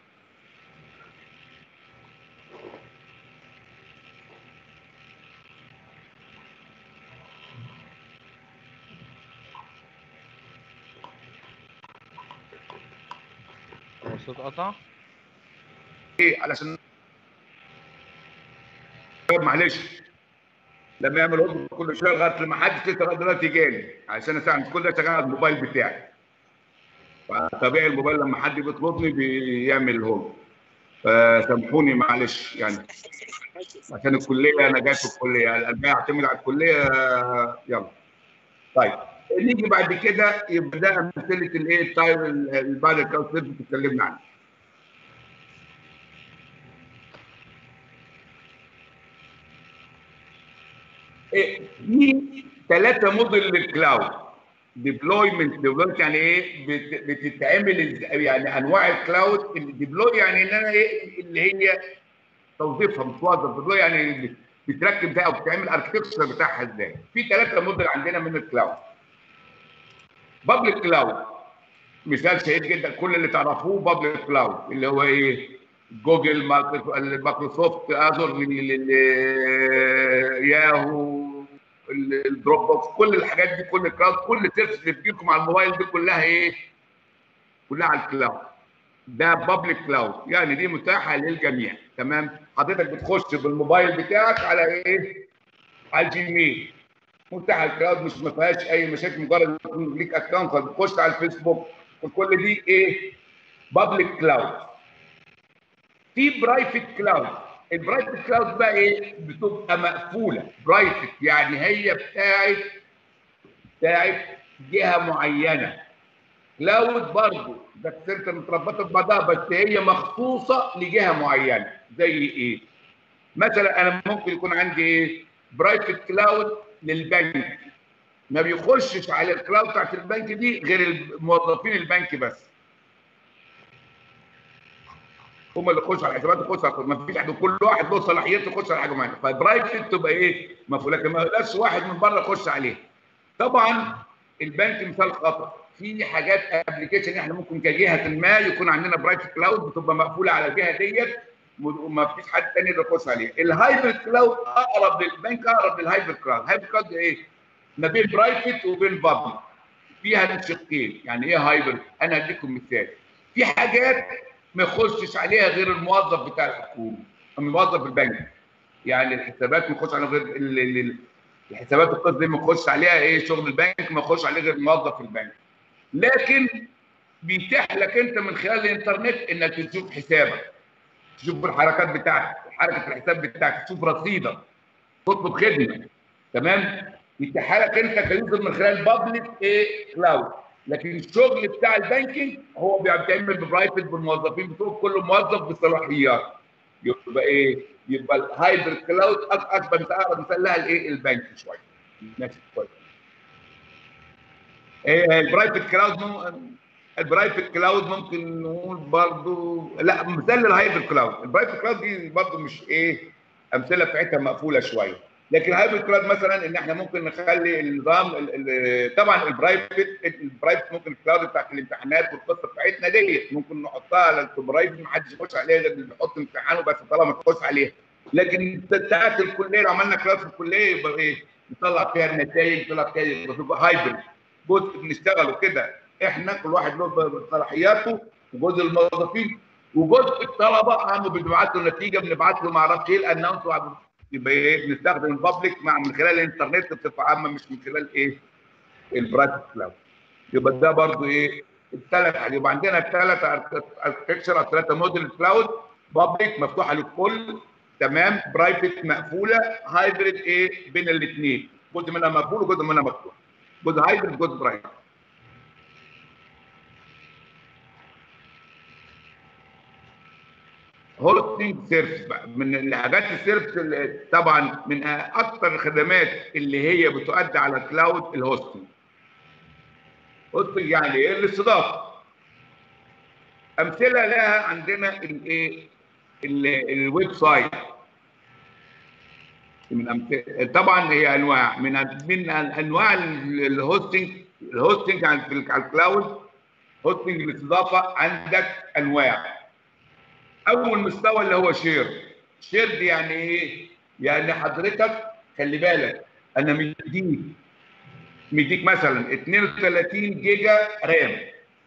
الصوت قطع. ايه علشان معلش لما يعمل هوب كل شويه لغايه لما حد لسه لغايه دلوقتي جالي عشان اساعد، كل ده شغال على الموبايل بتاعي، فطبيعي الموبايل لما حد بيطلبني بيعمل هوب، فسامحوني معلش يعني عشان الكليه، انا جاي في الكليه، الباقي يعتمد على الكليه. يلا طيب نيجي بعد كده، يبقى ده امثله الايه؟ التايم اللي بعد الكاونت اللي اتكلمنا عنه. في ثلاثه موديل للكلاود. ديبلويمنت، ديبلويمنت يعني ايه؟ بتتعمل يعني انواع الكلاود. الديبلوي يعني ان انا ايه؟ اللي هي توظيفها متوظف. ديبلوي يعني بتركب ده او بتعمل اركتكتشر بتاعها ازاي. في ثلاثه موديل عندنا من الكلاود. بابليك كلاود مثال شهير جدا كل اللي تعرفوه، بابليك كلاود اللي هو ايه؟ جوجل، مايكروسوفت ازور، ياهو، الدروب بوكس، كل الحاجات دي، كل الكلاود، كل سيرفيس اللي بتجيلكم على الموبايل دي كلها ايه؟ كلها على الكلاود. ده بابليك كلاود، يعني دي متاحه للجميع. تمام، حضرتك بتخش بالموبايل بتاعك على ايه؟ على الجيميل، متاح على الكلاود، مش ما فيهاش اي مشاكل، مجرد يكون ليك اكونت بتخش على الفيسبوك، وكل دي ايه؟ بابليك كلاود. في برايفت كلاود. البرايفت كلاود بقى ايه؟ بتبقى مقفوله. برايفت يعني هي بتاعت بتاعت جهه معينه. كلاود برضه ده سلسله متربطه ببعضها، بس هي مخصوصه لجهه معينه. زي ايه؟ مثلا انا ممكن يكون عندي ايه؟ برايفت كلاود للبنك، ما بيخشش على الكلاود بتاعت البنك دي غير موظفين البنك بس، هم اللي يخشوا على الحسابات، يخشوا على ما فيش حد، كل واحد له صلاحيته يخش على حاجه معينه. فبرايفت تبقى ايه؟ مفهوم، لكن ما يقدرش واحد من بره يخش عليه. طبعا البنك مثال خطر، في حاجات ابلكيشن احنا ممكن كجهه ما يكون عندنا برايفت كلاود بتبقى مقفوله على الجهه ديت وما فيش حد ثاني يقدر يخش عليه. الهايبرد كلاود اقرب للبنك، اقرب للهايبرد كلاود. الهايبرد كلاود ايه؟ ما بين برايفت وبين بابليك، فيها شقين. يعني ايه هايبرد؟ انا هديكم مثال. في حاجات ما يخشش عليها غير الموظف بتاع الحكومه، الموظف البنك. يعني الحسابات ما يخش عليها غير ال- ال- الحسابات القسط دي ما يخش عليها ايه شغل البنك، ما يخش عليه غير موظف البنك. لكن بيتيح لك انت من خلال الانترنت انك تشوف حسابك، تشوف الحركات بتاعتك، حركه الحساب بتاعك، تشوف رصيدك، تطلب خدمه. تمام؟ يتيح لك انت كيوزر من خلال بابليك ايه كلاود. لكن الشغل بتاع البانكينج هو بيتعمل ببرايفت بالموظفين بتوع كل موظف بصلاحيات. يبقى ايه؟ يبقى الهايبرد كلاود اكبر مثال، اقرب مثال لها الايه؟ البنك شويه. ماشي كويس. إيه البرايفت كلاود؟ البرايفت كلاود ممكن نقول برضو لا مثال للهايبرد كلاود. البرايفت كلاود دي برضو مش ايه، امثله بتاعتها مقفوله شويه. لكن الهايبرد كلاود مثلا ان احنا ممكن نخلي النظام ال ال طبعا البرايفت البرايفت ممكن الكلاود بتاعت الامتحانات والقصه بتاعتنا ديت ممكن نحطها على البرايفت، ما حدش يخش عليها غير اللي بيحط امتحانه بس طالما تخش عليها. لكن بتاعت الكليه لو عملنا كلاود في الكليه يبقى ايه؟ نطلع فيها النتائج، نطلع فيها يبقى هايبرد. جزء بنشتغله كده احنا كل واحد له صلاحياته، وجزء الموظفين، وجزء الطلبه عم بنبعت له نتيجه، بنبعت له ما اعرفش ايه الانونس. يبقى ايه؟ بنستخدم البابليك مع من خلال الانترنت بصفه عامه، مش من خلال ايه؟ البرايفت كلاود. يبقى ده برضو ايه؟ الثلاث حاجات. يبقى عندنا الثلاث اركتكتشر او ثلاثه موديل كلاود: بابليك مفتوحه للكل، تمام، برايفت مقفوله، هايبريد ايه؟ بين الاثنين، جزء منها مقفول وجزء منها مفتوح، جزء هايبريد جزء برايفت. هوستنج سيرفيس بقى من الحاجات السيرفيس اللي طبعا من اكثر الخدمات اللي هي بتؤدي على الكلاود الهوستنج. هوستنج يعني ايه؟ الاستضافه. امثله لها عندنا الايه؟ الويب سايت. من أمثلة طبعا هي انواع من من انواع الهوستنج. الهوستنج على الكلاود، هوستنج الاستضافه عندك انواع. اول مستوى اللي هو شير. شير دي يعني ايه؟ يعني حضرتك خلي بالك انا مديك مديك مثلا اثنين وثلاثين جيجا رام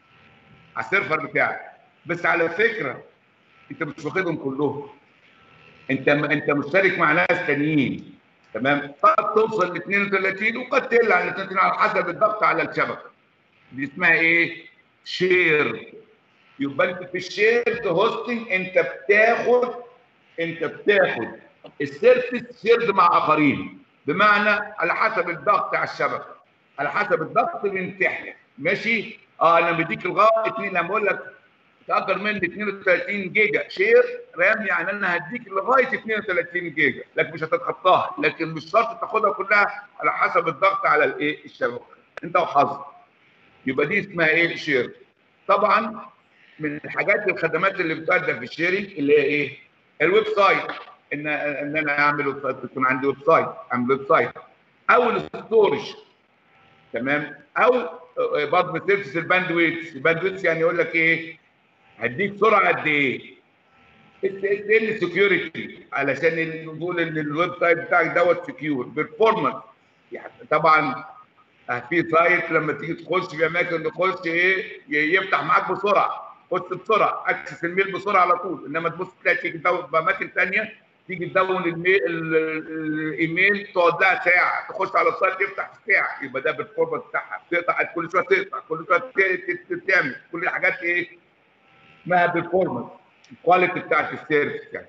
على السيرفر بتاعك، بس على فكره انت مش واخدهم كلهم، انت انت مشترك مع ناس تانيين. تمام؟ قد توصل ل اثنين وثلاثين وقد تقل عن اثنين وثلاثين على حسب الضغط على الشبكه. دي اسمها ايه؟ شير. يبقى انت في الشيرد هوستنج انت بتاخد انت بتاخد السيرفيس شيرد مع اخرين، بمعنى على حسب الضغط على الشبكه، على حسب الضغط بنتحلك. ماشي؟ اه انا بديك لغايه اثنين، لما اقول لك تاجر مني اثنين وثلاثين جيجا شير رام، يعني انا هديك لغايه اثنين وثلاثين جيجا، لكن مش هتتخطاها، لكن مش شرط تاخدها كلها، على حسب الضغط على الايه؟ الشبكه، انت وحظك. يبقى دي اسمها ايه؟ شير. طبعا من الحاجات الخدمات اللي بتؤدى في الشيرنج اللي هي ايه؟ الويب سايت. ان ان انا اعمل ويب سايت، يكون عندي ويب سايت، اعمل ويب سايت، او الستورج. تمام؟ او برضه سيرفيس الباندويث. الباندويث يعني يقول لك ايه؟ هديك سرعه قد ايه؟ اس اس ال سكيورتي، علشان نقول ان الويب سايت بتاعك دوت سكيور. بيرفورمانس، يعني طبعا في سايت لما تيجي تخش في اماكن تخش ايه؟ يفتح معاك بسرعه، خش بسرعه، اكسس الميل بسرعه على طول. انما تبص تلاقي تيجي تدور باماكن ثانيه، تيجي تدون الميل الايميل تقعد لها ساعه، تخش على السايت يفتح ساعه. يبقى ده بالفورمات بتاعها، تقطع كل شويه، تقطع كل شويه، تعمل كل الحاجات ايه؟ اسمها بالفورمات، الكواليتي بتاعت السيرفيس يعني.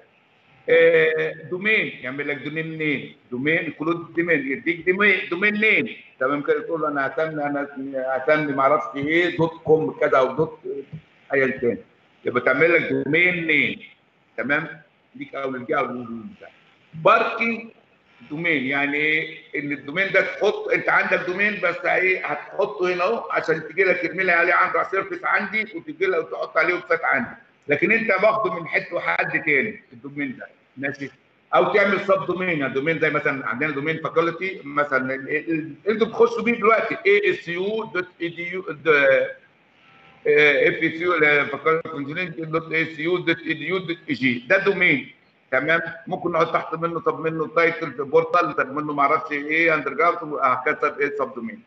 آه دومين، يعمل لك دومين نيم، دومين انكلود دومين، يديك دومين دومين نيم. تمام كده؟ تقول له انا هسمي انا هسمي ما اعرفش ايه دوت كوم كذا او دوت ايا كان، يبقى تعمل لك دومين نيم. تمام؟ ليك او للجهه او للبتاع. باركينج دومين يعني ايه؟ ان الدومين ده تحط، انت عندك دومين بس ايه؟ هتحطه هنا اهو عشان تجي لك الميل عليه عنده على السيرفيس عندي، وتجي لك وتحط عليه ويب سايت عندي، لكن انت باخده من حته حد تاني الدومين ده. ماشي؟ او تعمل سب دومين. يعني دومين زي مثلا عندنا دومين فاكولتي مثلا انتوا بتخشوا بيه دلوقتي اي اس يو دوت اي دي يو اف اس يو فاكولتي دوت اي اس يو دوت اي دي يو دوت اي جي، ده دومين. تمام. ممكن نحط تحت منه طب منه تايتل في بورتال، طب منه ما اعرفش ايه اندر جراوند، وهكذا ايه سب دومين.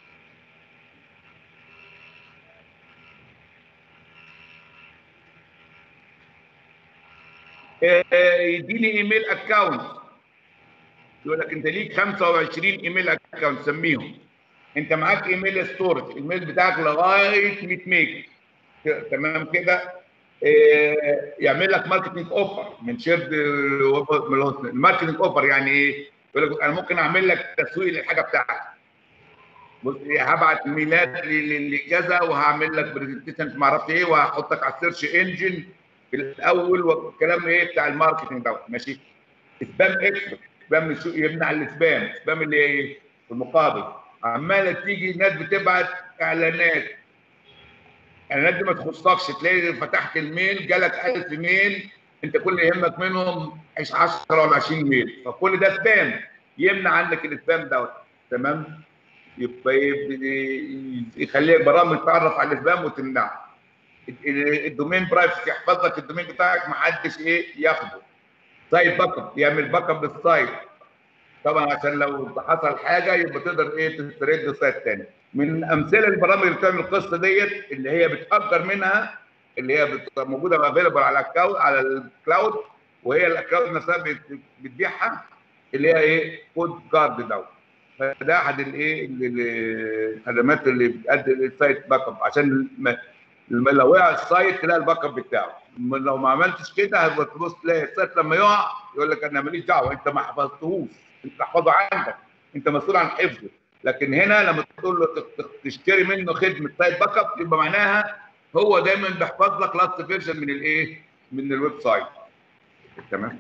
يديني ايميل اكونت، يقول لك انت ليك خمسة وعشرين ايميل اكونت سميهم. انت معاك ايميل ستورج، الايميل بتاعك لغايه مية ميجا تمام كده. إيه يعمل لك ماركتنج اوفر من شيرد من الهوست. الماركتنج اوفر يعني ايه؟ يقول لك انا ممكن اعمل لك تسويق للحاجه بتاعتك. بص هبعت ميلاد لكذا وهعمل لك برزنتيشن ما اعرفش ايه، وهحطك على السيرش انجن في الاول والكلام ايه بتاع الماركتنج دوت ماشي. سبام اكس، سبام يمنع السبام، سبام اللي ايه في المقابل عماله تيجي ناس بتبعت اعلانات، الاعلانات دي ما تخصكش، تلاقي فتحت الميل جالك ألف ميل، انت كل اللي يهمك منهم عشرة ولا عشرين ميل، فكل ده سبام، يمنع عنك السبام دوت تمام. يبقى يخليك برامج تعرف على السبام وتمنعه. الدومين برايفسي يحفظ لك الدومين بتاعك ما حدش ايه ياخده. سايت باك اب، يعمل باك اب للسايت طبعا عشان لو حصل حاجه يبقى تقدر ايه تسترد سايت ثاني. من امثله البرامج اللي بتعمل القصه ديت اللي هي بتاجر منها، اللي هي بتبقى موجوده افيلبل على الكلاود على الكلاود، وهي الكلاود نفسها بتبيعها، اللي هي ايه كود كارد دوت. فده احد الايه الخدمات اللي بتقدم السايت باك اب، عشان لو وقع السايت تلاقي الباك اب بتاعه. لو ما عملتش كده هتبقى تبص تلاقي السايت لما يقع يقول لك انا ماليش دعوه، انت ما حفظتهوش، انت تحفظه عندك، انت مسؤول عن حفظه. لكن هنا لما تقول له تشتري منه خدمه سايت باك اب يبقى معناها هو دايما بيحفظ لك لاست فيرجن من الايه؟ من الويب سايت. تمام؟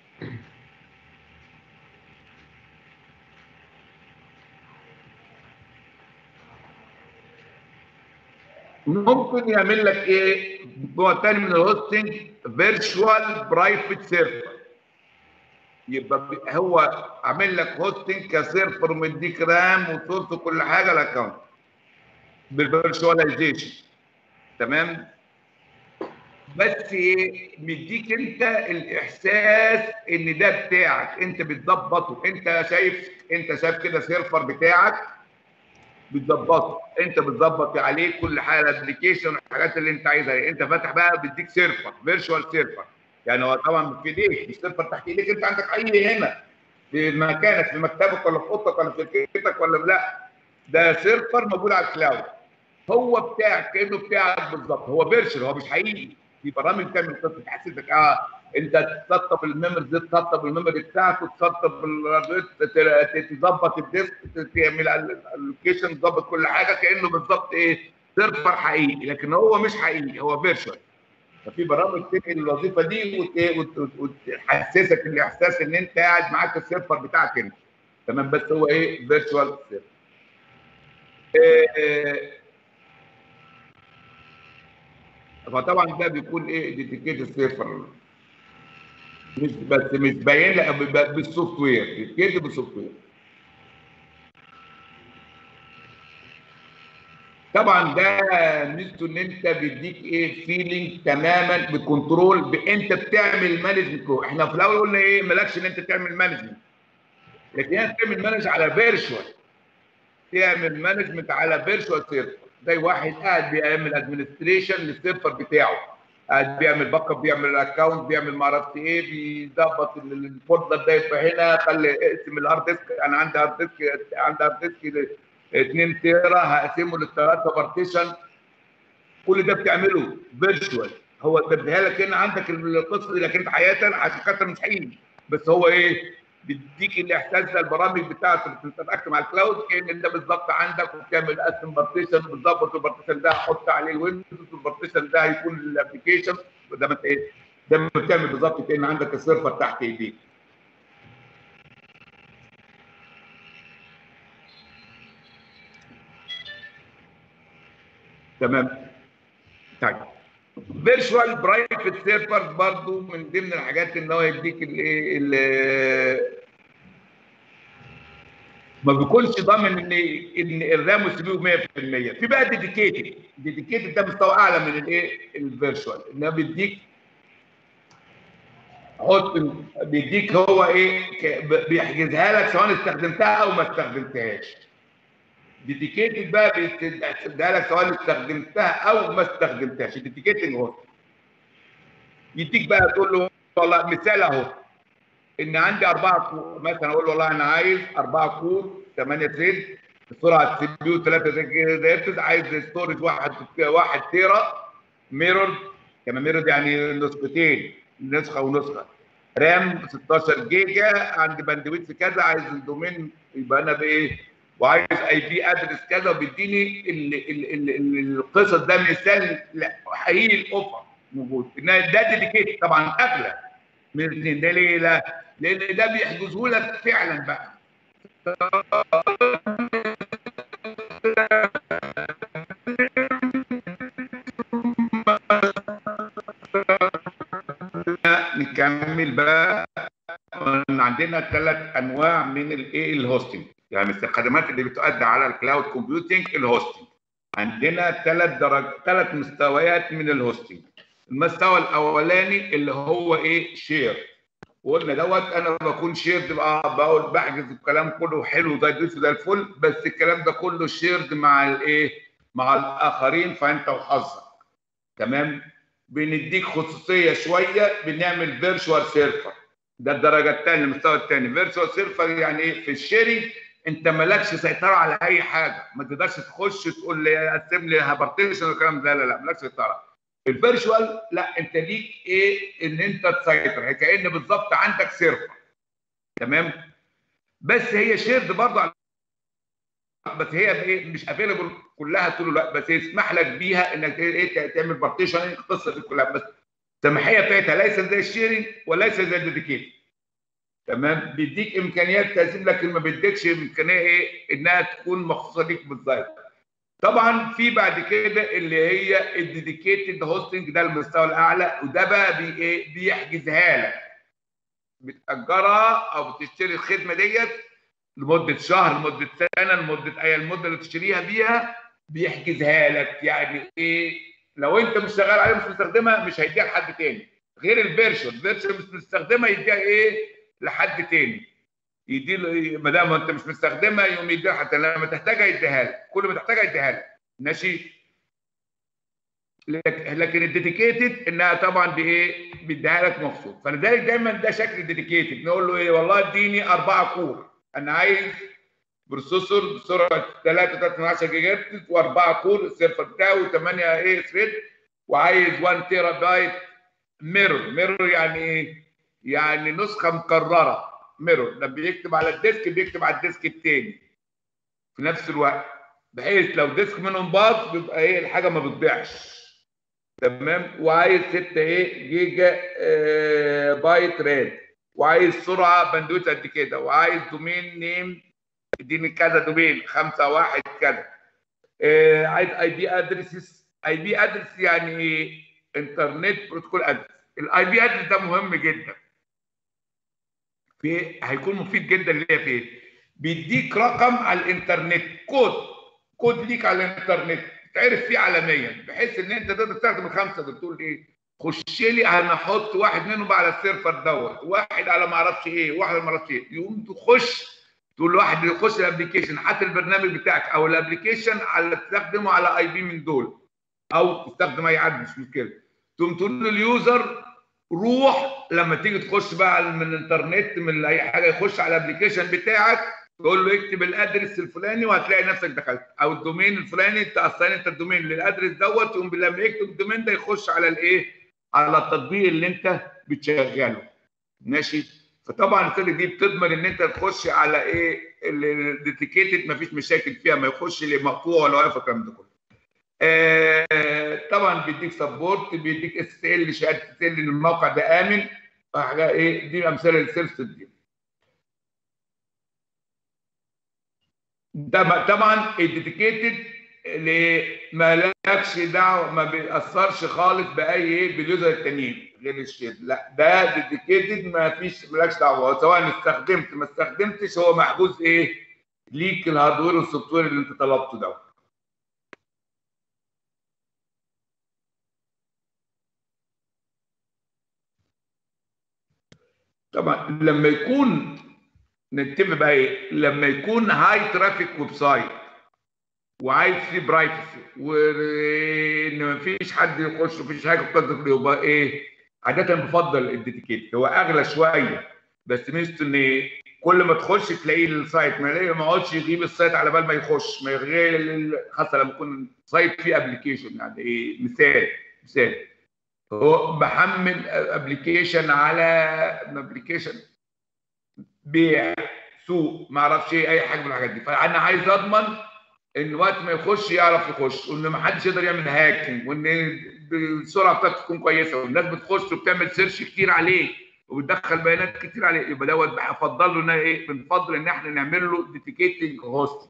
ممكن يعمل لك ايه؟ نوع ثاني من الهوستنج، فيرتشوال برايفت سيرفر. يبقى هو عامل لك هوستنج كسيرفر ومديك رام وسورس وكل حاجه الاكونت بالفيرتشواليزيشن تمام. بس ايه؟ مديك انت الاحساس ان ده بتاعك، انت بتظبطه، انت شايف انت شايف كده سيرفر بتاعك بتظبطه، انت بتظبط عليه كل حاجه الابلكيشن والحاجات اللي انت عايزها. انت فاتح بقى بيديك سيرفر فيرتشوال سيرفر، يعني هو طبعا في ايديك مش سيرفر تحت ايديك، انت عندك حقيقي هنا في مكانك في مكتبك ولا في اوضتك ولا في شركتك ولا لا، ده سيرفر موجود على الكلاود هو بتاعك كانه بتاعك بالظبط، هو فيرتشوال هو مش حقيقي. في برامج بتعمل قصه تحس انك اه انت تسطب الميموري دي، تسطب الميموري بتاعته، تسطب تظبط الديسك، تعمل اللوكيشن، تظبط كل حاجه كانه بالظبط ايه سيرفر حقيقي، لكن هو مش حقيقي هو فيرتشوال. ففي برامج تنقل الوظيفه دي وتحسسك الاحساس ان انت قاعد معاك السيرفر بتاعك انت تمام، بس هو ايه فيرتشوال سيرفر. إيه فطبعا ده بيكون ايه ديديكيتد سيرفر، مش بس مش باين لك بالسوفت وير، ديديكيتد بالسوفت وير. طبعا ده ميزته ان انت بيديك ايه فيلينج تماما بكنترول، انت بتعمل مانجمنت. احنا في الاول قلنا ايه مالكش ان انت تعمل مانجمنت، لكن انت تعمل مانج على فيرتشوال، تعمل مانجمنت على فيرتشوال سيرفر، زي واحد قاعد بيعمل ادمنستريشن للسيرفر بتاعه، قاعد بيعمل باك اب، بيعمل اكونت، بيعمل ما اعرفش ايه، بيظبط الفولدر ده يبقى هنا، خلي اقسم الهارد ديسك، انا عندي هارد ديسك عندي هارد ديسك اتنين تيرا هقسمه للثلاثه بارتيشن، كل ده بتعمله فيرتشوال. هو تديها لك هنا عندك القصه دي، لكن حقيقه عشان خاطر مش حقيقي، بس هو ايه بيديك الاحساس ده البرامج بتاعته بتتاكد مع الكلاود كان انت بالظبط عندك، وبتعمل قسم بارتيشن بالظبط، والبارتيشن ده هحط عليه الويندوز، والبارتيشن ده هيكون الابلكيشن، ده ما ايه ده ما بتعمل بالظبط كان عندك السيرفر تحت ايديك. تمام. طيب فيرتشوال برايفت سيرفر برضه من ضمن الحاجات ان هو يديك الايه ما بيكونش ضامن ان ان الرام والسي بي يو مية في المية. في بقى ديديكيتد، ديديكيتد ده مستوى اعلى من الايه الفيرتشوال، انه بيديك حط بيديك هو ايه ك- بيحجزها لك سواء استخدمتها او ما استخدمتهاش. ديديكيتد بقى بيحجزها لك سواء استخدمتها او ما استخدمتهاش. الديديكيتد هو يديك بقى تقول له والله مثال اهو ان عندي اربعه كور مثلا، اقول له والله انا عايز اربعه كور ثمانية ثريد بسرعه سي بي يو ثلاثة جيجا هرتز، عايز ستورج واحد واحد تيرا ميرور، كما ميرور يعني نسختين نسخه ونسخه، رام ستاشر جيجا، عندي باندويث كذا، عايز الدومين يبقى انا بايه، وعايز اي بي ادرس كذا، وبيديني ال- ال- ال- ال- القصص. ده مثال لا حقيقي الاوفر موجود، ان ده ديديكيت طبعا اغلى من الاثنين. ده ليه؟ لا لان ده بيحجزه لك فعلا بقى. نكمل بقى. عندنا ثلاث انواع من الايه الهوستنج، يعني الخدمات اللي بتؤدي على الكلاود كومبيوتنج الهوستنج. عندنا ثلاث درجات، ثلاث مستويات من الهوستنج. المستوى الاولاني اللي هو ايه شير، وقلنا دوت انا بكون شيرد بقى، بقول بحجز الكلام كله حلو زي الدوس زي الفل، بس الكلام ده كله شيرد مع الايه مع الاخرين، فانت وحظك. تمام. بنديك خصوصيه شويه، بنعمل فيرتشوال سيرفر. ده الدرجه الثانيه، المستوى الثاني. فيرتشوال سيرفر يعني ايه؟ في الشيرنج انت مالكش سيطره على اي حاجه، ما تقدرش تخش تقول لي قسم لي هابرتيشن والكلام ده، لا لا مالكش سيطره. الفيرتشوال لا، انت ليك ايه ان انت تسيطر، كأن بالظبط عندك سيرفر. تمام. بس هي شيرد برضه، بس هي ايه مش افيلبل كلها طول الوقت، بس يسمح لك بيها انك ايه تعمل بارتيشن القصه دي كلها، بس السماحيه بتاعتها ليست زي الشيرنج وليس زي الديديكيت. تمام. بيديك امكانيات تقسيم، لكن ما بيديكش امكانيه ايه انها تكون مخصوصه ليك بالظبط. طبعا في بعد كده اللي هي الديديكيتد هوستنج، ده المستوى الاعلى، وده بقى بي ايه بيحجزها لك، بتاجرها او بتشتري الخدمه ديت لمده شهر، لمده سنه، لمده اي المده اللي تشتريها بيها بيحجزها لك. يعني ايه؟ لو انت مش شغال عليها مش مستخدمها مش هيديها لحد تاني، غير الفيرشن. الفيرشن مش مستخدمها يديها ايه لحد تاني، يدي له ما دام انت مش مستخدمها يقوم يديها، حتى لما تحتاجها يديها لك، كل ما تحتاجها يديها لك. ماشي. لكن الديديكيتد انها طبعا بايه بيديها لك مخصوص. فلذلك دايما ده شكل الديديكيتد، نقول له ايه والله اديني اربعه كور، انا عايز بروسيسور بسرعه ثلاثة فاصلة ثلاثة جيجا هرتز واربعه كور، السيرفر بتاعه ثمانية ايه ثريد، وعايز واحد تيرا بايت ميرور. ميرور يعني ايه؟ يعني نسخه مكرره. ميرور لما بيكتب على الديسك بيكتب على الديسك الثاني في نفس الوقت، بحيث لو ديسك منهم باظ بيبقى ايه الحاجه ما بتضيعش. تمام. وعايز ستة ايه جيجا آه بايت رام، وعايز سرعه باندويث قد كده، وعايز دومين نيم اديني كذا دومين خمسة واحد كذا. آه عايز اي بي ادريسز. اي بي ادرس يعني ايه؟ انترنت بروتوكول ادرس. الاي بي ادرس ده مهم جدا، في هيكون مفيد جدا ليا في ايه؟ بيديك رقم على الانترنت، كود كود ليك على الانترنت تعرف فيه عالميا، بحيث ان انت تقدر تستخدم الخمسه دول. تقول ايه؟ خش لي انا احط واحد منهم بقى على السيرفر دوت، واحد على ما اعرفش ايه، واحد ما اعرفش ايه، يقوم تخش تقول لواحد يخش الابلكيشن، حتى البرنامج بتاعك او الابلكيشن على تستخدمه على اي بي من دول، او تستخدم اي حد مش مشكله. تقوم تقول لليوزر روح لما تيجي تخش بقى من الانترنت من اي حاجه، يخش على الابلكيشن بتاعك، تقول له اكتب الادرس الفلاني وهتلاقي نفسك دخلت، او الدومين الفلاني تاصلا انت الدومين للادرس دوت، يقوم لما يكتب الدومين ده يخش على الايه؟ على التطبيق اللي انت بتشغله. ماشي. فطبعا السيرفر دي بتضمن ان انت تخش على ايه الديديكيتد، مفيش مشاكل فيها، ما يخش لمقطوع ولا واقف الكلام ده كله. آه طبعا بيديك سبورت، بيديك اس ال شهاده اس ال ان الموقع ده امن، حاجه ايه دي امثله للسيرفس دي. ده طبعا الديديكيتد اللي ما لكش دعوه، ما بيأثرش خالص باي ايه باليوزر التانيين غير الشير، لا ده ديديكيتد ما فيش مالكش دعوه، سواء استخدمت ما استخدمتش هو محجوز ايه ليك الهاردوير والسوفت وير اللي انت طلبته ده. طبعا لما يكون نتفق بقى ايه، لما يكون هاي ترافيك ويب سايت وعايز فيه برايفسي وان مفيش حد يخش مفيش حاجه بتقدر، يبقى ايه عاده بفضل الديديكيت. هو اغلى شويه بس ميزته ان كل ما تخش تلاقيه السايت ما ما يقعدش يغيب السايت على بال ما يخش، ما يغير، خاصه لما يكون سايت فيه ابلكيشن. يعني ايه مثال مثال هو بحمل ابلكيشن على ابلكيشن بيع سوق ما اعرفش ايه اي حاجه من الحاجات دي، فانا عايز اضمن ان وقت ما يخش يعرف يخش، وان ما حدش يقدر يعمل هاكينج، وان السرعه بتاعته تكون كويسه، والناس بتخش وبتعمل سيرش كتير عليه وبتدخل بيانات كتير عليه. يبقى دوت بفضل له ان ايه، بنفضل ان احنا نعمل له ديديكيتنج هوست.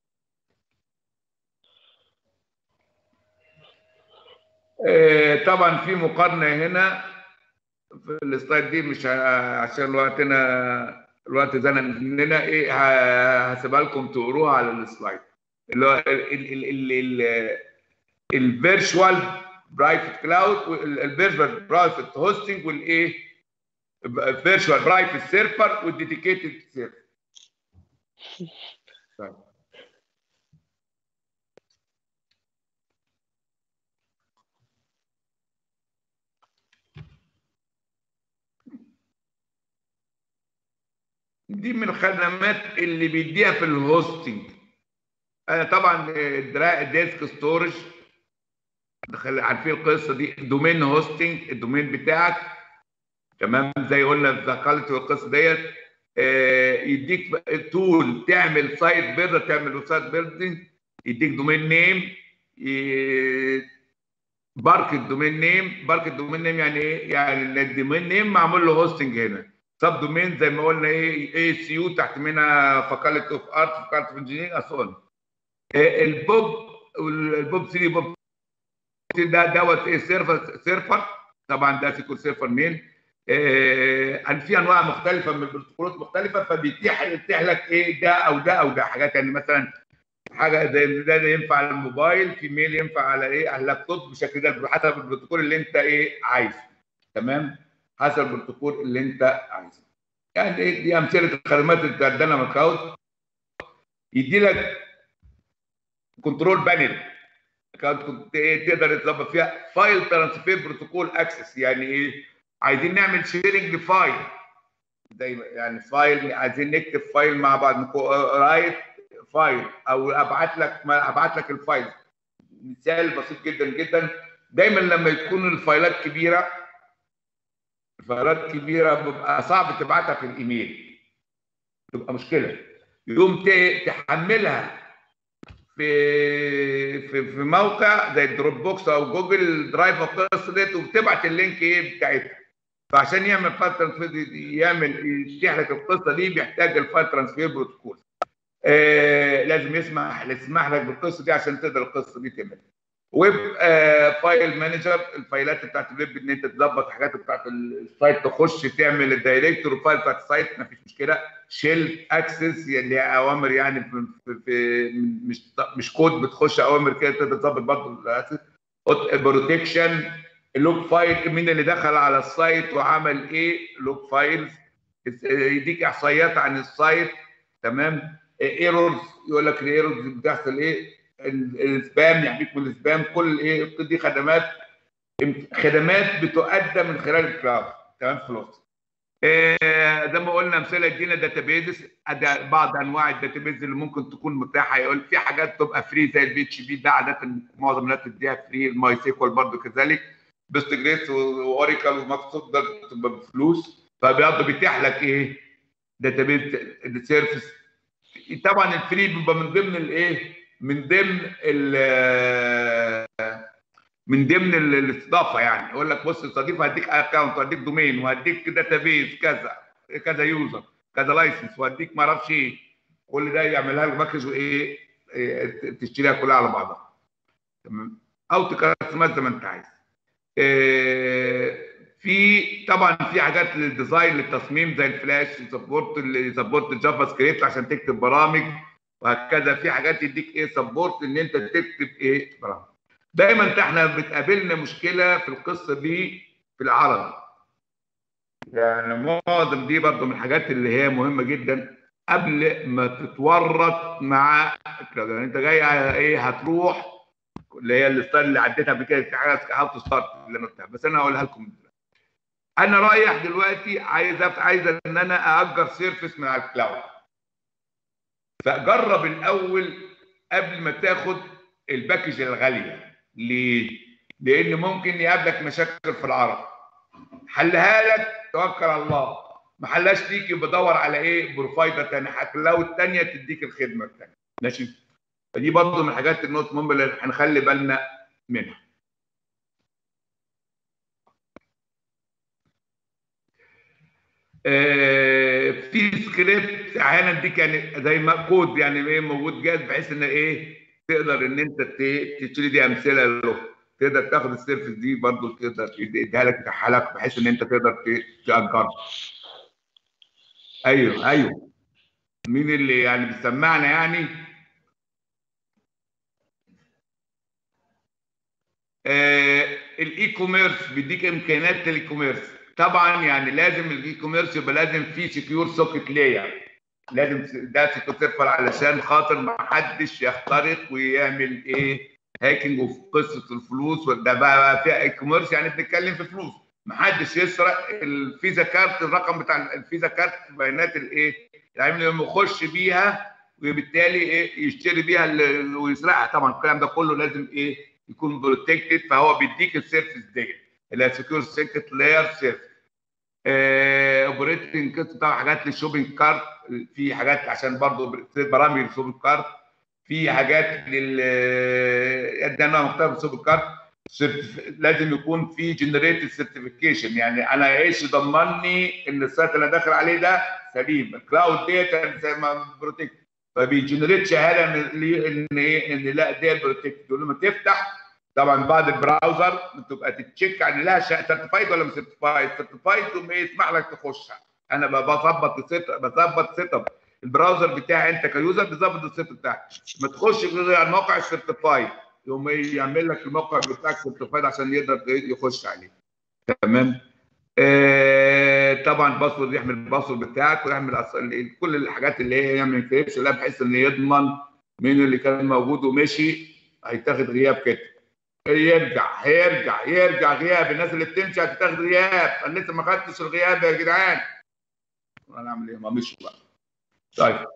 آه طبعا في مقارنه هنا في السلايد دي، مش عشان وقتنا الوقت زنق مننا، ايه هسيبها لكم تقروها على السلايد، اللي هو الفيرتشوال برايفت كلاود والفيرتشوال برايفت هوستنج والايه فيرتشوال برايفت سيرفر والديديكيتد سيرفر. طيب دي من الخدمات اللي بيديها في الهوستنج. انا طبعا الديسك ستورج عارفين القصه دي، دومين هوستنج الدومين بتاعك تمام زي قلنا ذكرت القصه ديت. آه يديك تول تعمل سايت بيلدر، تعمل سايت بيلدنج، يديك دومين نيم، بارك الدومين نيم. بارك الدومين نيم يعني ايه؟ يعني الدومين نيم معمول له هوستنج هنا. سب دومين زي ما قلنا ايه اي سي يو تحت منها فاكولتي اوف ارت، فاكولتي اوف انجينيرنج اصلا. البوب البوب ثلاثة بوب ده دوت ايه سيرفر سيرفر طبعا ده سيكول سيرفر مين. آه في انواع مختلفه من البروتوكولات مختلفه، فبيتيح يتيح لك ايه ده او ده او ده حاجات. يعني مثلا حاجه زي ده, ده ينفع على الموبايل، في ميل ينفع على ايه على اللابتوب بالشكل ده حسب البروتوكول اللي انت ايه عايزه. تمام حسب البروتوكول اللي انت عايزه. يعني إيه دي امثله الخدمات اللي بتقدمها من كلاود. يدي لك كنترول بانل كنت ايه تقدر تظبط فيها فايل ترانسفير بروتوكول اكسس. يعني ايه عايزين نعمل شيرنج لفايل زي يعني فايل، عايزين نكتب فايل مع بعض رايت فايل او ابعت لك ابعت لك الفايل. مثال بسيط جدا جدا، دايما لما يكون الفايلات كبيره الفايلات كبيره بيبقى صعب تبعتها في الايميل، تبقى مشكله. يقوم تحملها في في في موقع زي الدروب بوكس او جوجل درايف او القصه ديت، وبتبعت اللينك ايه بتاعتها. فعشان يعمل فايل ترانسفير يعمل يفتح لك القصه دي بيحتاج الفايل ترانسفير بروتوكول. آه لازم يسمح يسمح لك بالقصه دي عشان تقدر القصه دي تعمل. ويب آه فايل مانجر الفايلات بتاعت الويب ان انت تظبط حاجات بتاعت السايت، تخش تعمل الدايركتور فايل بتاعت السايت مفيش مشكله. شيل اكسس اللي هي اوامر يعني في, في, في مش مش كود، بتخش اوامر كده تقدر تظبط برضه الاكسس. بروتكشن اللوج فايل مين اللي دخل على السايت وعمل ايه، لوج فايلز يديك احصائيات عن السايت. تمام ايرورز يقول لك الايرورز بتحصل ايه، السبام يحميك من السبام. كل ايه دي خدمات خدمات بتقدم من خلال الكلاود. تمام خلاص. آه زي ما قلنا امثله ادينا داتابيز، بعض انواع الداتابيز اللي ممكن تكون متاحه. يقول في حاجات تبقى فري زي البي اتش بي، ده عاده معظم الناس بتديها فري. الماي سيكوال برضه كذلك، بيست جريس واوراكل ومايكروسوفت ده بتبقى بفلوس. فبرضه بيتيح لك ايه داتابيز سيرفيس. طبعا الفري بيبقى من ضمن الايه من ضمن ال من ضمن الاستضافه. يعني يقول لك بص استضيف هديك اكونت وهديك دومين وهديك داتابيز كذا كذا يوزر كذا لايسنس وهديك ما اعرفش ايه. كل ده يعملها لك باكج وايه تشتريها كلها على بعضها. تمام او تكستمايز زي ما انت عايز. إيه في طبعا في حاجات للديزاين للتصميم زي الفلاش سبورت اللي سبورت الجافا سكريبت عشان تكتب برامج وهكذا. في حاجات يديك ايه سبورت ان انت تكتب ايه برامج. دايما احنا بتقابلنا مشكله في القصه دي في العربي. يعني معظم دي برضه من الحاجات اللي هي مهمه جدا قبل ما تتورط مع الكلاود. يعني انت جاي على ايه؟ هتروح اللي هي الستايل اللي عديتها قبل كده، في حاجه هاو تو ستارت اللي انا قلتها، بس انا هقولها لكم. انا رايح دلوقتي عايز عايز ان انا اجر سيرفيس من على الكلاود. فجرب الاول قبل ما تاخد الباكج الغاليه. ليه؟ لان ممكن يقابلك مشاكل في العرض. حلها لك توكل على الله، ما حلاش ليك يبقى دور على ايه؟ بروفايدر ثاني، كلاود ثانيه تديك الخدمه الثانيه. ماشي؟ فدي برضه من الحاجات النقط المهمه اللي هنخلي بالنا منها. آه في سكريبت احيانا ديك يعني زي ما كود يعني ايه موجود جاهز، بحيث ان ايه تقدر ان انت تشتري دي امثله له. تقدر تاخد السيرفيس دي برضه تقدر تديها لك تحالك بحيث ان انت تقدر تاجرها. ايوه ايوه. مين اللي يعني بيسمعنا يعني؟ آه الاي كوميرس بيديك امكانيات للاي كوميرس. طبعا يعني لازم الاي كوميرس يبقى لازم فيه سكيور سوكيت لاير. لازم ده تتفر علشان خاطر ما حدش يخترق ويعمل ايه؟ هاكينج. وفي قصه الفلوس ده بقى فيها اي كوميرس، يعني بنتكلم في فلوس. ما حدش يسرق الفيزا كارت، الرقم بتاع الفيزا كارت، بيانات الايه؟ يعني لما يخش بيها وبالتالي ايه؟ يشتري بيها ويسرقها. طبعا الكلام ده كله لازم ايه؟ يكون بروتكتد. فهو بيديك السيرفيس دي اللي هي سكيور سيكت لاير سيرفيس. اوبريتنج كيت طبعا حاجات للشوبينج كارت. في حاجات عشان برضه برامج للشوبينج كارت. في حاجات لل ده نوع مختلف من الشوبينج كارت. لازم يكون في جنريتد سيرتيفيكيشن. يعني انا ايش ضمني ان السايت اللي انا داخل عليه ده سليم؟ الكلاود ديتا زي ما بروتكت، فبيجنريت شهاده ان ايه؟ ان لا دي بروتكت. ولما تفتح طبعا بعد البراوزر بتبقى تتشيك عن لها سيرتيفايد ولا مش سيرتيفايد. سيرتيفايد تقوم ايه؟ يسمح لك تخش. انا بظبط بظبط سيت اب البراوزر بتاعي. انت كيوزر بتظبط السيت بتاعك. ما تخش غير على الموقع السيرتيفايد يقوم يعمل لك الموقع بتاعك سيرتيفايد عشان يقدر يخش عليه. تمام. آه طبعا الباسورد يحمل الباسورد بتاعك ويحمل كل الحاجات اللي هي يعمل انكريبشن بحيث ان يضمن مين اللي كان موجود ومشي. هيتاخد غياب كده. يرجع هيرجع يرجع غياب. الناس اللي بتمشي هتتاخد غياب. انا لسه ما خدتش الغياب يا جدعان. انا اعمل ايه؟ ما مشوا بقى. طيب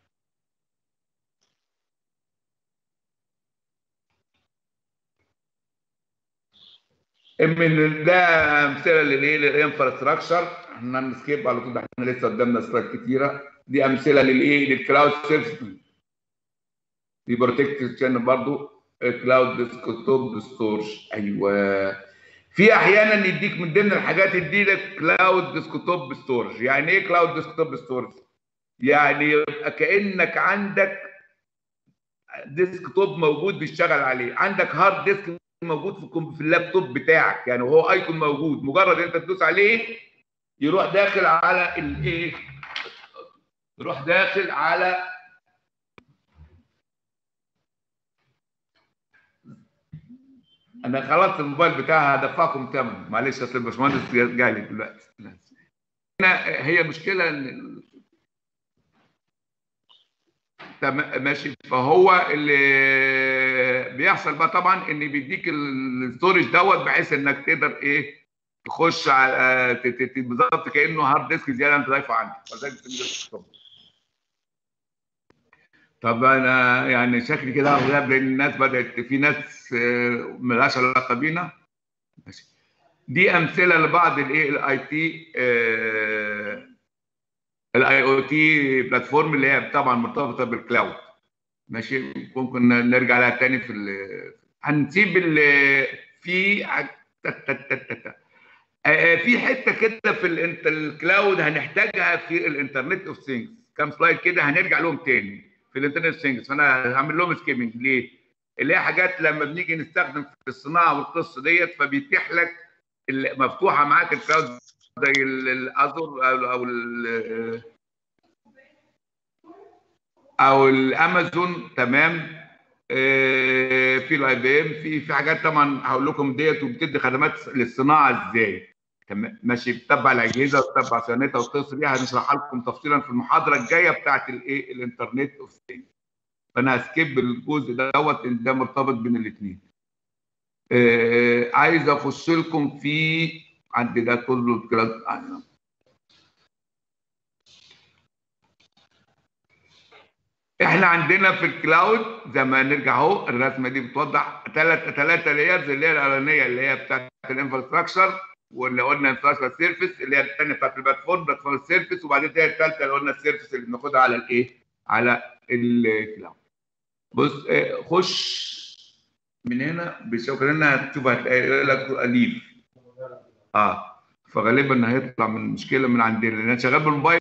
من ده امثله للايه؟ للانفراستراكشر. احنا نسكيب على طول، احنا لسه قدامنا سلايد كتيره. دي امثله للايه؟ للكلاود سيرفيس. دي بروتكتد برضه كلاود ديسكتوب ستورج. ايوه. في احيانا يديك من ضمن الحاجات يدي لك كلاود ديسكتوب ستورج. يعني ايه كلاود ديسكتوب ستورج؟ يعني يبقى كانك عندك ديسكتوب موجود بيشتغل عليه. عندك هارد ديسك موجود في في اللابتوب بتاعك. يعني هو ايكون موجود، مجرد انت تدوس عليه يروح داخل على الايه؟ يروح داخل على انا خلصت الموبايل بتاعها هدفعكم ثمن. معلش اصل الباشمهندس جاي لي دلوقتي. هنا هي المشكله ان ماشي. فهو اللي بيحصل بقى طبعا ان بيديك الستورج دوت بحيث انك تقدر ايه؟ تخش على بالظبط كانه هارد ديسك زياده انت ضايفه عندك. طب انا يعني شكلي كده غياب لان الناس بدات في ناس مالهاش علاقه بينا. ماشي. دي امثله لبعض الايه؟ الاي تي الاي او تي بلاتفورم اللي هي طبعا مرتبطه بالكلاود. ماشي. ممكن نرجع لها تاني في ال... هنسيب ال... في في حته كده في الانت الكلاود هنحتاجها في الانترنت اوف ثينجز. كام سلايد كده هنرجع لهم تاني في الانترنت اوف ثينجز. فانا هعمل لهم سكيمنج. ليه؟ اللي هي حاجات لما بنيجي نستخدم في الصناعه والقصه ديت فبيتيح لك مفتوحه معاك الكلاود زي الازور او ال او الامازون. تمام. آه في الاي بي ام. في في حاجات طبعا هقول لكم ديت وبتدي خدمات للصناعه ازاي. تمام ماشي، بتتبع الاجهزه وتتبع صيانتها وتصل بيها، هنشرحها لكم تفصيلا في المحاضره الجايه بتاعت الايه الانترنت اوف ثينجز. فانا هسكيب الجزء دوت ان ده مرتبط بين الاثنين. آه عايز اخش لكم في عندي ده كله كده. احنا عندنا في الكلاود زي ما نرجع اهو، الرسمه دي بتوضح ثلاث ثلاثه لايرز، اللي هي الاولانيه اللي هي بتاعت الانفراستراكشر، واللي قلنا انفراستراكشر سيرفيس، اللي هي الثانيه بتاعت البلاتفورم بلاتفورم سيرفيس، وبعدين الثالثه اللي قلنا السيرفيس اللي بناخدها على الايه؟ على الكلاود. بص خش من هنا بشكل هنا هتشوف هتلاقي لك اليف اه فغالبا هيطلع من مشكله من عندنا لان انا شغال بالموبايل.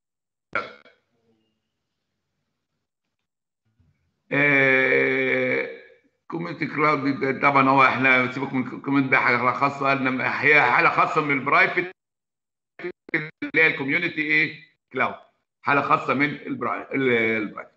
كوميونتي كلاود طبعا هو احنا سيبك من الكوميونتي ده حاجه خاصه، هي حاله خاصه من البرايفت اللي هي الكوميونتي ايه كلاود، حاله خاصه من البرايفت.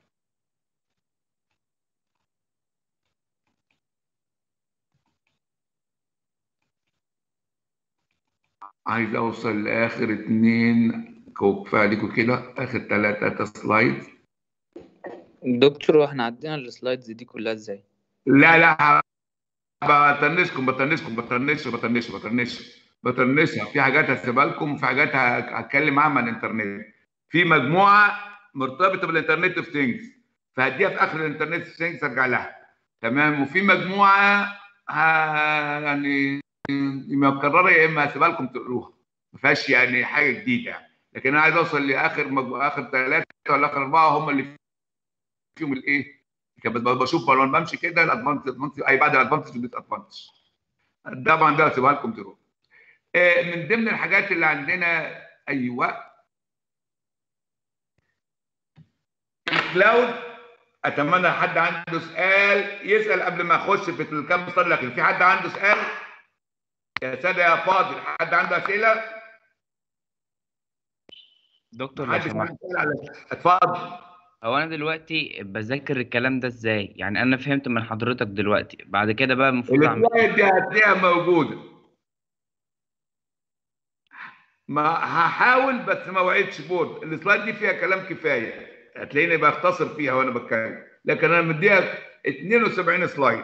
عايز اوصل لاخر اتنين كفايه عليكم كده، اخر ثلاثه سلايد. دكتور واحنا عدينا السلايدز دي كلها ازاي؟ لا لا بطنشكم بطنشكم بطنش بطنش بطنش بطنشها، في حاجات هسيبها لكم وفي حاجات هتكلم معاها عن الانترنت. في مجموعه مرتبطه بالانترنت اوف ثينجز فهديها في اخر الانترنت اوف ثينجز ارجع لها تمام، وفي مجموعه يعني اما مكرره يا اما هسيبها لكم تقروها، ما فيهاش يعني حاجه جديده يعني. لكن انا عايز اوصل لاخر مجموعه اخر ثلاثه ولا اخر اربعه هم اللي فيهم الايه؟ بشوف لما بمشي كده الادفانتج اي بعد الادفانتج وديس ادفانتج. طبعا ده هسيبها لكم تروح. من ضمن الحاجات اللي عندنا ايوه الكلاود. اتمنى حد عنده سؤال يسال قبل ما اخش في الكام مصطلح، لكن في حد عنده سؤال يا ساده يا فاضل؟ حد عنده اسئله؟ دكتور لو سمحت، اتفضل. هو انا دلوقتي بذاكر الكلام ده ازاي؟ يعني انا فهمت من حضرتك دلوقتي، بعد كده بقى المفروض اعمل السلايد دي هتلاقيها موجوده، ما هحاول بس ما وعدش بورد. السلايد دي فيها كلام كفايه، هتلاقيني بختصر فيها وانا بتكلم، لكن انا مديها اتنين وسبعين سلايد.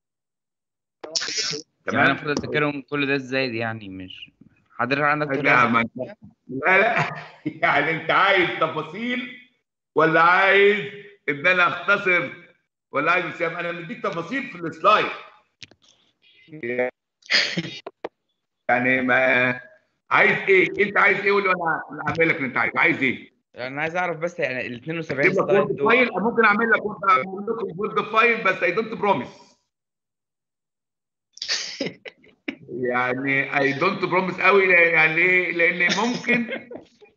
يعني انا المفروض اذاكرهم كل ده ازاي؟ يعني مش حضرتك عندك طريقه؟ لا لا يعني انت عايز تفاصيل ولا عايز ان انا اختصر ولا عايز سام؟ انا مديك تفاصيل في السلايد يعني ما عايز ايه؟ انت عايز ايه؟ قول وانا اعمل لك اللي انت عايز. عايز ايه؟ انا عايز اعرف بس يعني ال اتنين وسبعين سلايد دول ممكن اعمل لك اعمل لكم وورد فايل بس اي دونت بروميس يعني اي دونت بروميس قوي يعني ليه؟ لان ممكن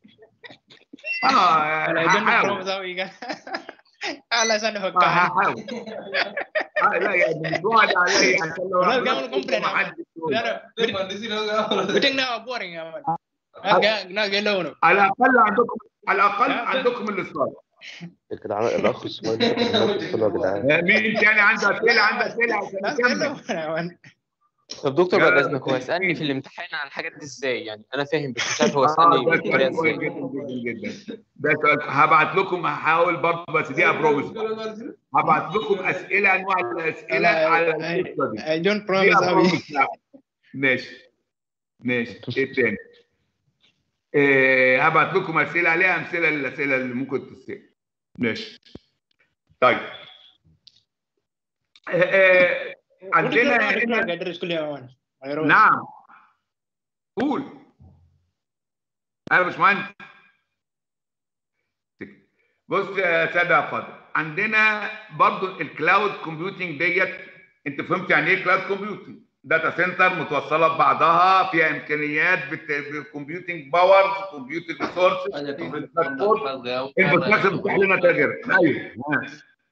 اه انا دونت بروميس قوي على عشان افكر هحاول لا يعني مش وعد عليا عشان لو ما حد بتنجنا بورينج يا مان. على الاقل عندكم على الاقل عندكم السلايد. الاخ اسماعيل يا جدعان. مين تاني عنده اسئله؟ عنده اسئله عشان نكمل. طب دكتور بعد اذنك، هو يسالني في الامتحان عن الحاجات دي ازاي؟ يعني انا فاهم بس مش عارف هو يسالني بالطريقه ازاي. جدا جدا ده سؤال هبعت لكم، هحاول برضه بس دي ابروميس هبعت لكم اسئله انواع الاسئله على القصه دي. اي دونت بروميس قوي. ماشي ماشي. ايه تاني؟ إيه هبعت لكم اسئله عليها امثله للاسئله اللي ممكن تسال. ماشي طيب. إيه عندنا هنا نعم قول. ايوه يا باشمهندس. بص يا ساده يا فاضل، عندنا برضو الكلاود كومبيوتنج ديت. انت فهمت يعني ايه كلاود كومبيوتنج؟ داتا سنتر متوصله ببعضها فيها امكانيات بالكمبيوتنج باور كمبيوتنج ريسورسز انفراستراكشر بتفتح لنا تجارب. ايوه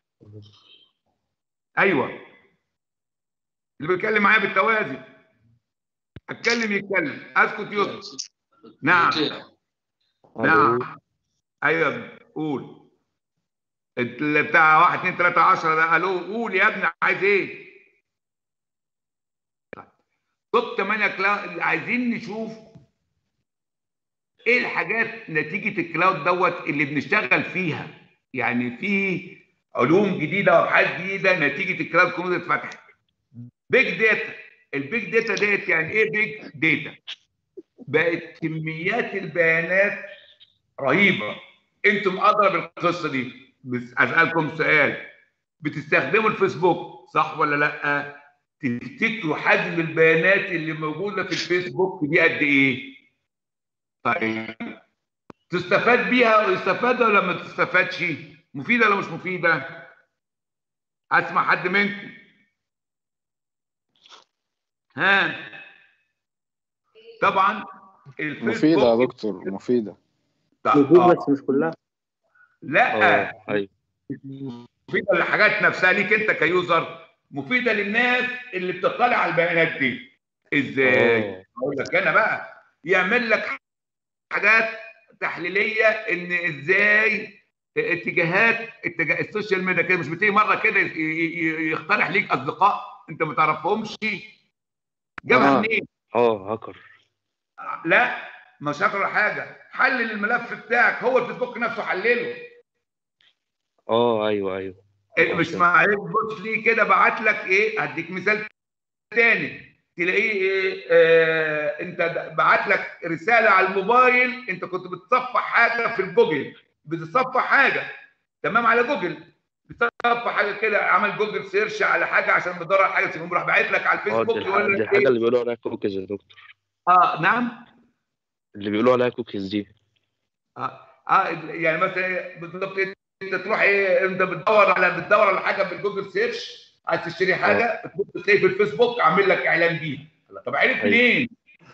ايوه اللي بيتكلم معايا بالتوازي اتكلم يتكلم اسكت يسكت. نعم نعم ايوه قول. اللي بتاع واحد اتنين تلاته عشره ده قالوا قول يا ابني عايز ايه؟ توب تمانيه كلاود عايزين نشوف ايه الحاجات نتيجه الكلاود دوت اللي بنشتغل فيها؟ يعني في علوم جديده وابحاث جديده نتيجه الكلاود كومبيوتنج اتفتحت. بيج داتا، البيج داتا ديت يعني ايه بيج داتا؟ بقت كميات البيانات رهيبه. انتم ادرى بالقصه دي. بس اسالكم سؤال، بتستخدموا الفيسبوك صح ولا لا؟ تفتكروا حجم البيانات اللي موجوده في الفيسبوك دي قد ايه؟ طيب تستفاد بيها ويستفاد ولا ما تستفادش؟ مفيده ولا مش مفيده؟ اسمع حد منكم. ها طبعا الفيسبوك مفيدة يا دكتور، مفيدة. آه. بس مش كلها. لا اه ايوه مفيده للحاجات نفسها ليك انت كيوزر، مفيده للناس اللي بتطلع على البيانات دي. ازاي؟ اه اقول لك انا بقى، يعمل لك حاجات تحليليه ان ازاي اتجاهات اتجاه السوشيال ميديا كده، مش بتيجي مره كده ي- ي- يقترح ليك اصدقاء انت ما تعرفهمش. جابها اه منين؟ اه هاكر. لا مش هاكر حاجه، حلل الملف بتاعك، هو الفيسبوك نفسه حلله. اه ايوه ايوه مش معلش بص ليه كده، بعت لك ايه؟ هديك مثال تاني تلاقيه ايه؟ آه انت بعت لك رساله على الموبايل، انت كنت بتصفح حاجه في الجوجل، بتصفح حاجه تمام على جوجل، بتصفح حاجه كده، عمل جوجل سيرش على حاجه عشان بيدور على حاجه، يقوم راح باعت لك على اه دي الفيسبوك الح... يقول دي لك الحاجه ايه؟ اللي بيقولوا عليها كوكيز يا دكتور، اه نعم. اللي بيقولوا عليها كوكيز دي. اه اه يعني مثلا بالظبط انت تروح ايه، انت بتدور على بتدور على حاجه بالجوجل سيرش، عايز تشتري حاجه تبص تلاقي في الفيسبوك عامل لك اعلان بيها. طب عرف ايوه منين؟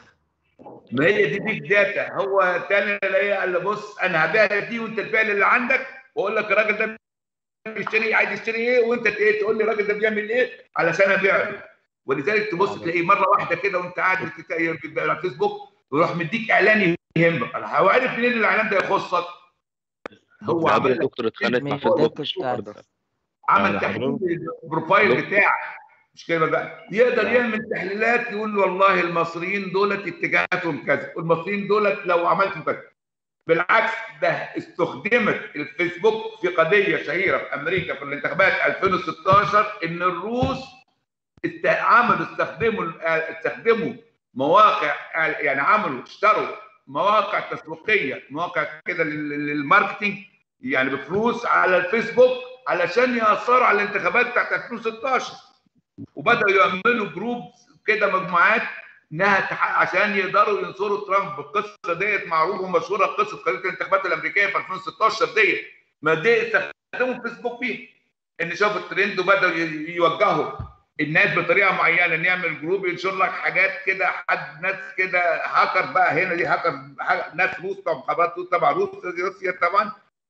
ما هي دي بيج داتا. هو تاني الاقيه قال له بص انا هبيع لك دي وانت تبيع لي اللي عندك، واقول لك الراجل ده بيشتري عايز يشتري ايه، وانت ايه تقول لي الراجل ده بيعمل ايه علشان ابيع له. ولذلك تبص تلاقيه مره واحده كده وانت قاعد بتتكلم على الفيسبوك ويروح مديك اعلان يهمك. هو عارف منين الاعلان ده يخصك؟ هو قبل عمل لك الدكتور اتخانقت مع من فيسبوك الداتا في الحوار بتاعتي. ده. عمل يعني تحليل حضرتك البروفايل دكتور بتاعك، مش كده بقى؟ يقدر نعم. يعمل تحليلات يقول والله المصريين دولت اتجاهاتهم كذا، والمصريين دولت لو عملتوا كذا. بالعكس ده استخدمت الفيسبوك في قضيه شهيره في امريكا في الانتخابات ألفين وستاشر، ان الروس است- عملوا استخدموا استخدموا مواقع، يعني عملوا اشتروا مواقع تسويقيه، مواقع كده لل- للماركتينج يعني بفلوس على الفيسبوك علشان ياثروا على الانتخابات بتاعت ألفين وستاشر، وبداوا يعملوا جروب كده مجموعات انها تح- عشان يقدروا ينصروا ترامب. القصه ديت معروفه ومشهوره، قصه قضيه الانتخابات الامريكيه في ألفين وستاشر ديت، ما دي استخدموا الفيسبوك فيها، ان شافوا الترند وبداوا ي- يوجهوا الناس بطريقه معينه، ان يعمل جروب ينشر لك حاجات كده، حد ناس كده هاكر بقى، هنا دي هاكر ناس روس طبعا، خبرات روس تبع روسيا طبعا،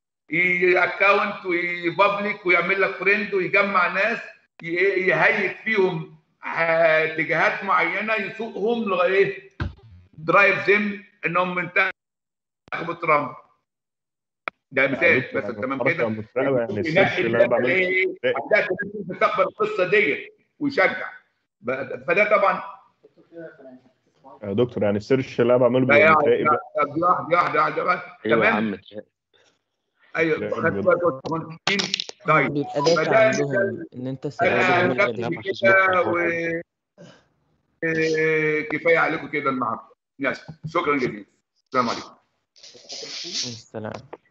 اكونت ويبابليك ويعمل لك فريند ويجمع ناس ي- يهيئ فيهم اتجاهات معينه يسوقهم لغايه درايف زم انهم ينتخبوا ترامب. ده يا مثال دكتور بس يعني تمام الحركة كده. متراقبة، يعني ينقي السيرش اللي أنا الداتا بعمله ايه ده- الداتا اللي تستقبل القصه ديت ويشجع. ب- فده طبعا يا دكتور يعني السيرش اللي أنا بعمله ده بيبقى يعني متراقب. واحده واحده واحده واحده ايوه يا تمام. عم تراقب. ايوه تراقب خدت بال- بالك يا باشمهندسين. طيب بيبقى داتا فده عندهم مثال. ان انت انا سايبهم الدكتور الحاجات اتخانق دي. مع فيسبوك في كده الحوار ده. وكفايه عليكم كده النهارده. ماشي شكرا جزيلا. السلام عليكم. السلام.